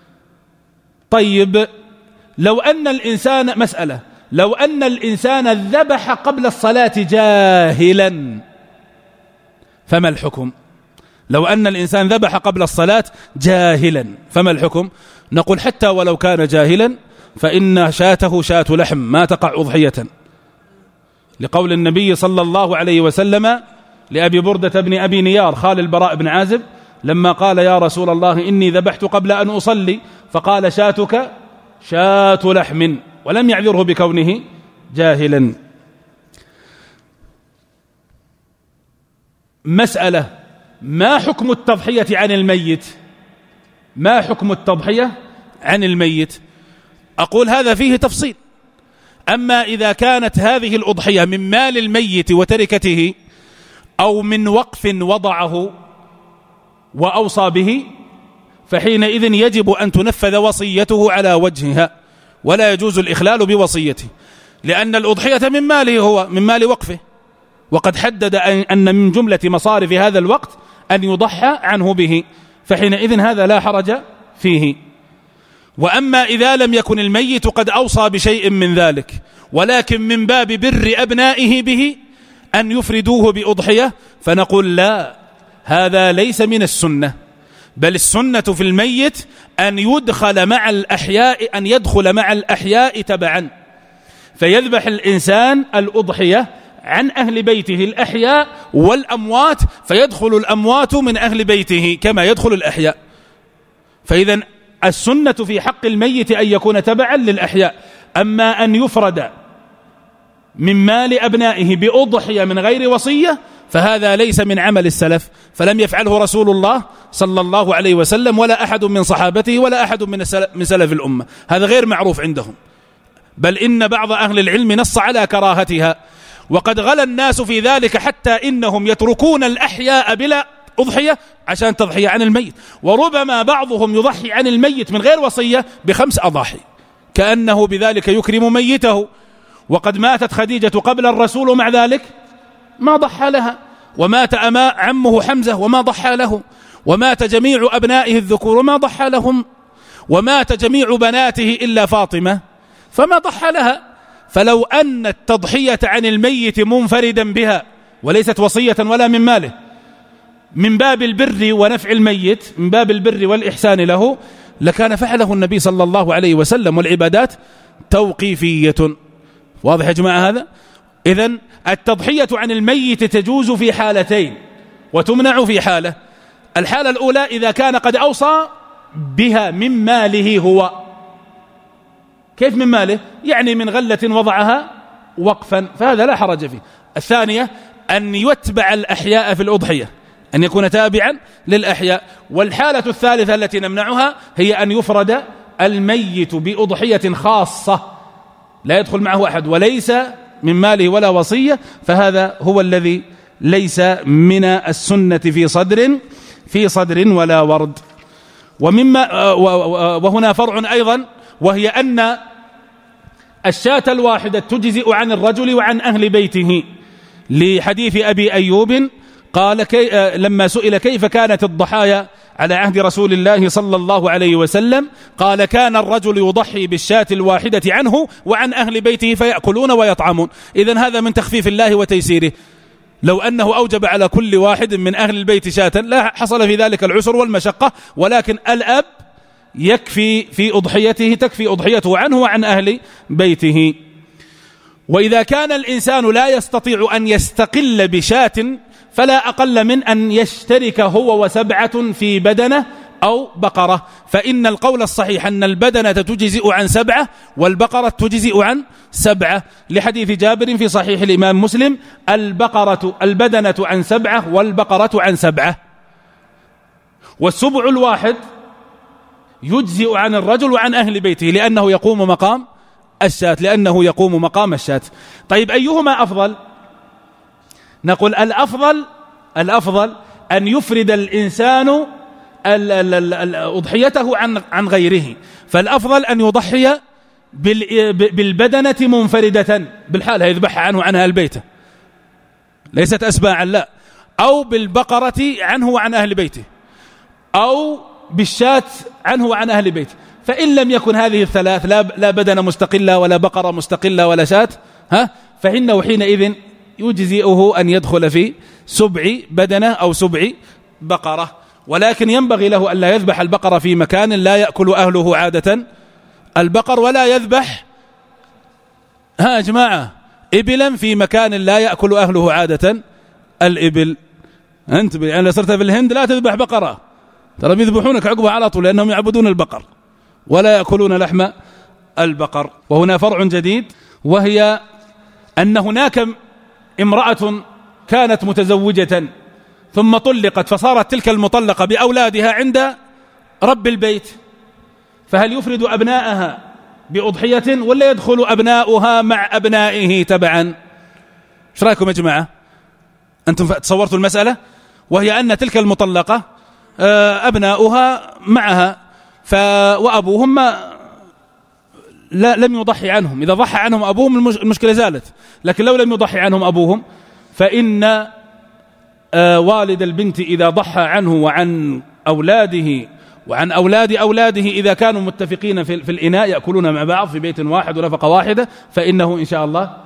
طيب، لو أن الإنسان مسألة، لو أن الإنسان ذبح قبل الصلاة جاهلا فما الحكم؟ لو أن الإنسان ذبح قبل الصلاة جاهلا فما الحكم؟ نقول حتى ولو كان جاهلا فإن شاته شاة لحم ما تقع أضحية، لقول النبي صلى الله عليه وسلم لأبي بردة بن أبي نيار خال البراء بن عازب لما قال: يا رسول الله إني ذبحت قبل أن أصلي، فقال: شاتك شاة لحم، ولم يعذره بكونه جاهلا. مسألة: ما حكم التضحية عن الميت؟ ما حكم التضحية عن الميت؟ أقول هذا فيه تفصيل. أما إذا كانت هذه الأضحية من مال الميت وتركته أو من وقف وضعه وأوصى به، فحينئذ يجب أن تنفذ وصيته على وجهها، ولا يجوز الإخلال بوصيته، لأن الأضحية من ماله، هو من مال وقفه، وقد حدد أن من جملة مصارف هذا الوقت أن يضحى عنه به، فحينئذ هذا لا حرج فيه. وأما إذا لم يكن الميت قد أوصى بشيء من ذلك، ولكن من باب بر أبنائه به أن يفردوه بأضحية، فنقول لا، هذا ليس من السنة، بل السنة في الميت أن يدخل مع الأحياء، أن يدخل مع الأحياء تبعا، فيذبح الإنسان الأضحية عن أهل بيته الأحياء والأموات، فيدخل الأموات من أهل بيته كما يدخل الأحياء. فإذا السنة في حق الميت أن يكون تبعا للأحياء. أما أن يفرد من مال أبنائه بأضحية من غير وصية فهذا ليس من عمل السلف، فلم يفعله رسول الله صلى الله عليه وسلم ولا أحد من صحابته ولا أحد من سلف الأمة، هذا غير معروف عندهم، بل إن بعض أهل العلم نص على كراهتها، وقد غلا الناس في ذلك حتى إنهم يتركون الأحياء بلا أضحية عشان تضحية عن الميت، وربما بعضهم يضحي عن الميت من غير وصية ب5 أضاحي كأنه بذلك يكرم ميته، وقد ماتت خديجة قبل الرسول ومع ذلك ما ضحى لها، ومات عمه حمزة وما ضحى له، ومات جميع أبنائه الذكور وما ضحى لهم، ومات جميع بناته إلا فاطمة فما ضحى لها. فلو أن التضحية عن الميت منفردا بها وليست وصية ولا من ماله، من باب البر ونفع الميت، من باب البر والإحسان له، لكان فعله النبي صلى الله عليه وسلم، والعبادات توقيفية. واضح يا جماعة هذا؟ إذن التضحية عن الميت تجوز في حالتين وتمنع في حالة. الحالة الأولى إذا كان قد أوصى بها من ماله هو. كيف من ماله؟ يعني من غلة وضعها وقفا، فهذا لا حرج فيه. الثانية أن يتبع الأحياء في الأضحية، أن يكون تابعا للأحياء. والحالة الثالثة التي نمنعها هي أن يفرد الميت بأضحية خاصة لا يدخل معه أحد وليس من ماله ولا وصية، فهذا هو الذي ليس من السنة في صدر ولا ورد. وهنا فرع أيضا، وهي أن الشاة الواحدة تجزئ عن الرجل وعن أهل بيته، لحديث أبي أيوب قال لما سئل كيف كانت الضحايا على عهد رسول الله صلى الله عليه وسلم، قال كان الرجل يضحي بالشاة الواحدة عنه وعن أهل بيته فيأكلون ويطعمون. إذن هذا من تخفيف الله وتيسيره، لو أنه أوجب على كل واحد من أهل البيت شاة لا حصل في ذلك العسر والمشقة، ولكن الأب يكفي في أضحيته، تكفي أضحيته عنه وعن أهل بيته. وإذا كان الإنسان لا يستطيع أن يستقل بشاة فلا أقل من أن يشترك هو و7 في بدنة أو بقرة، فإن القول الصحيح أن البدنة تجزئ عن 7 والبقرة تجزئ عن 7، لحديث جابر في صحيح الإمام مسلم: البدنة عن 7 والبقرة عن 7. والسبع الواحد يجزئ عن الرجل وعن أهل بيته لأنه يقوم مقام الشاة. طيب أيهما أفضل؟ نقول الأفضل أن يفرد الإنسان أضحيته عن غيره، فالأفضل أن يضحي بالبدنة منفردة بالحالة يذبح عنها البيت ليست أسباعا، لا، أو بالبقرة عنه وعن أهل بيته، أو بالشاة عنه وعن أهل بيته. فإن لم يكن هذه الثلاث، لا بدنة مستقلة ولا بقرة مستقلة ولا شاة، فإنه حينئذ يجزئه أن يدخل في 7 بدنة أو 7 بقرة. ولكن ينبغي له أن لا يذبح البقرة في مكان لا يأكل أهله عادة البقر، ولا يذبح يا جماعة إبلا في مكان لا يأكل أهله عادة الإبل. أنت يعني صرت في الهند لا تذبح بقرة، ترى بيذبحونك عقبها على طول لأنهم يعبدون البقر ولا يأكلون لحم البقر. وهنا فرع جديد، وهي أن هناك امرأة كانت متزوجة ثم طلقت، فصارت تلك المطلقة بأولادها عند رب البيت، فهل يفرد أبناءها بأضحية ولا يدخل أبناؤها مع أبنائه تبعا؟ ايش رأيكم يا جماعة؟ أنتم تصورتوا المسألة، وهي أن تلك المطلقة أبناؤها معها، وأبوهم لم يضحي عنهم. إذا ضحى عنهم أبوهم المشكلة زالت، لكن لو لم يضحي عنهم أبوهم فإن والد البنت إذا ضحى عنه وعن أولاده وعن أولاده إذا كانوا متفقين في الإناء يأكلون مع بعض في بيت واحد ونفقة واحدة، فإنه إن شاء الله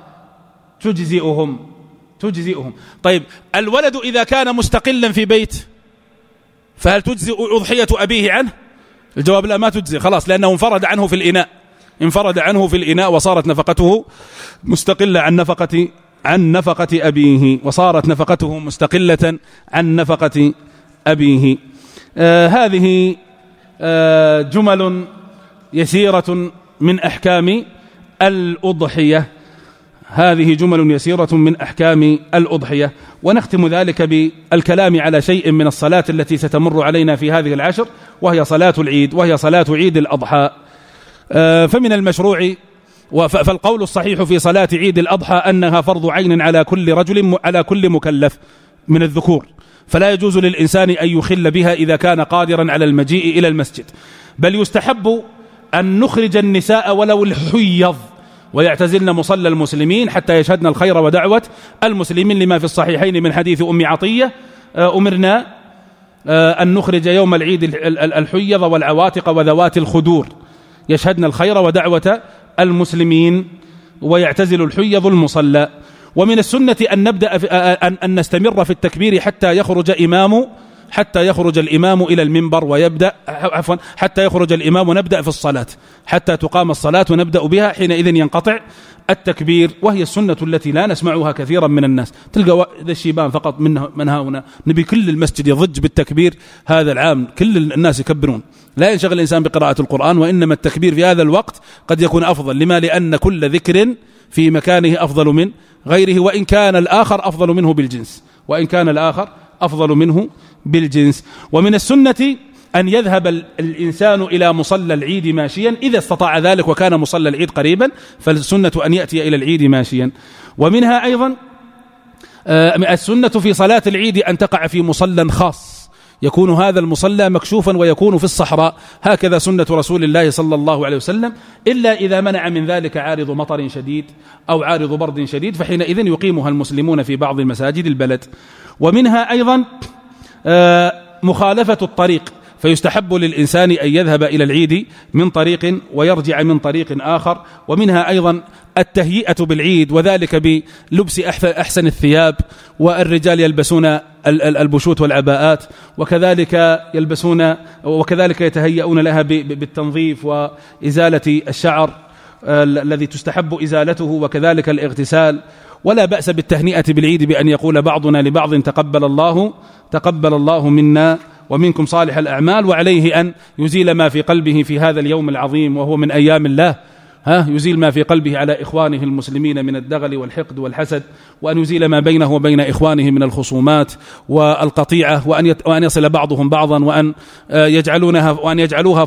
تجزئهم. طيب الولد إذا كان مستقلا في بيت فهل تجزئ أضحية أبيه عنه؟ الجواب لا، ما تجزئ، خلاص، لأنه انفرد عنه في الإناء وصارت نفقته مستقلة عن نفقة أبيه، وصارت نفقته مستقلة عن نفقة أبيه. هذه جمل يسيرة من أحكام الأضحية، ونختم ذلك بالكلام على شيء من الصلاة التي ستمر علينا في هذه العشر، وهي صلاة عيد الأضحى. فمن المشروع فالقول الصحيح في صلاة عيد الأضحى أنها فرض عين على كل رجل على كل مكلف من الذكور، فلا يجوز للإنسان أن يخل بها إذا كان قادرا على المجيء إلى المسجد، بل يستحب أن نخرج النساء ولو الحيض ويعتزلن مصلى المسلمين حتى يشهدن الخير ودعوة المسلمين، لما في الصحيحين من حديث أم عطية: أمرنا أن نخرج يوم العيد الحيض والعواتق وذوات الخدور يشهدن الخير ودعوة المسلمين، ويعتزل الحيض المصلى. ومن السنة أن نستمر في التكبير حتى يخرج الإمام إلى المنبر ويبدأ حتى يخرج الإمام ونبدأ في الصلاة حتى تقام الصلاة ونبدأ بها، حينئذ ينقطع التكبير، وهي السنة التي لا نسمعها كثيرا من الناس. تلقى ذا الشيبان فقط من هنا، نبي كل المسجد يضج بالتكبير هذا العام، كل الناس يكبرون، لا ينشغل الإنسان بقراءة القرآن، وإنما التكبير في هذا الوقت قد يكون أفضل، لأن كل ذكر في مكانه أفضل من غيره، وإن كان الآخر أفضل منه بالجنس. ومن السنة أن يذهب الإنسان إلى مصلى العيد ماشيا إذا استطاع ذلك وكان مصلى العيد قريبا، فالسنة أن يأتي إلى العيد ماشيا. ومنها أيضا السنة في صلاة العيد أن تقع في مصلى خاص، يكون هذا المصلى مكشوفا ويكون في الصحراء، هكذا سنة رسول الله صلى الله عليه وسلم، إلا إذا منع من ذلك عارض مطر شديد أو عارض برد شديد، فحينئذ يقيمها المسلمون في بعض المساجد البلد. ومنها أيضا مخالفة الطريق، فيستحب للإنسان أن يذهب إلى العيد من طريق ويرجع من طريق آخر. ومنها أيضا التهيئة بالعيد، وذلك بلبس أحسن الثياب، والرجال يلبسون البشوت والعباءات، وكذلك يتهيئون لها بالتنظيف وإزالة الشعر الذي تستحب إزالته، وكذلك الاغتسال. ولا بأس بالتهنئة بالعيد بأن يقول بعضنا لبعض تقبل الله منا ومنكم صالح الأعمال، وعليه أن يزيل ما في قلبه في هذا اليوم العظيم وهو من أيام الله، يزيل ما في قلبه على إخوانه المسلمين من الدغل والحقد والحسد، وأن يزيل ما بينه وبين إخوانه من الخصومات والقطيعة، وأن يصل بعضهم بعضا، وأن يجعلوها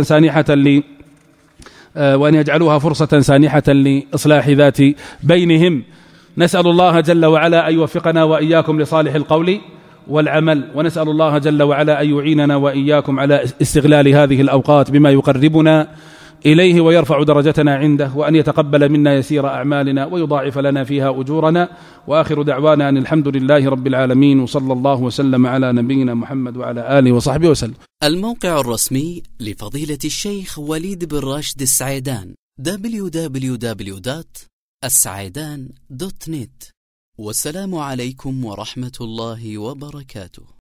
فرصة سانحة لإصلاح ذات بينهم. نسأل الله جل وعلا أن يوفقنا وإياكم لصالح القول والعمل، ونسأل الله جل وعلا أن يعيننا وإياكم على استغلال هذه الأوقات بما يقربنا إليه ويرفع درجتنا عنده، وأن يتقبل منا يسير أعمالنا ويضاعف لنا فيها أجورنا. وآخر دعوانا أن الحمد لله رب العالمين، وصلى الله وسلم على نبينا محمد وعلى آله وصحبه وسلم. الموقع الرسمي لفضيلة الشيخ وليد بن راشد السعيدان www.السعيدان.net. والسلام عليكم ورحمة الله وبركاته.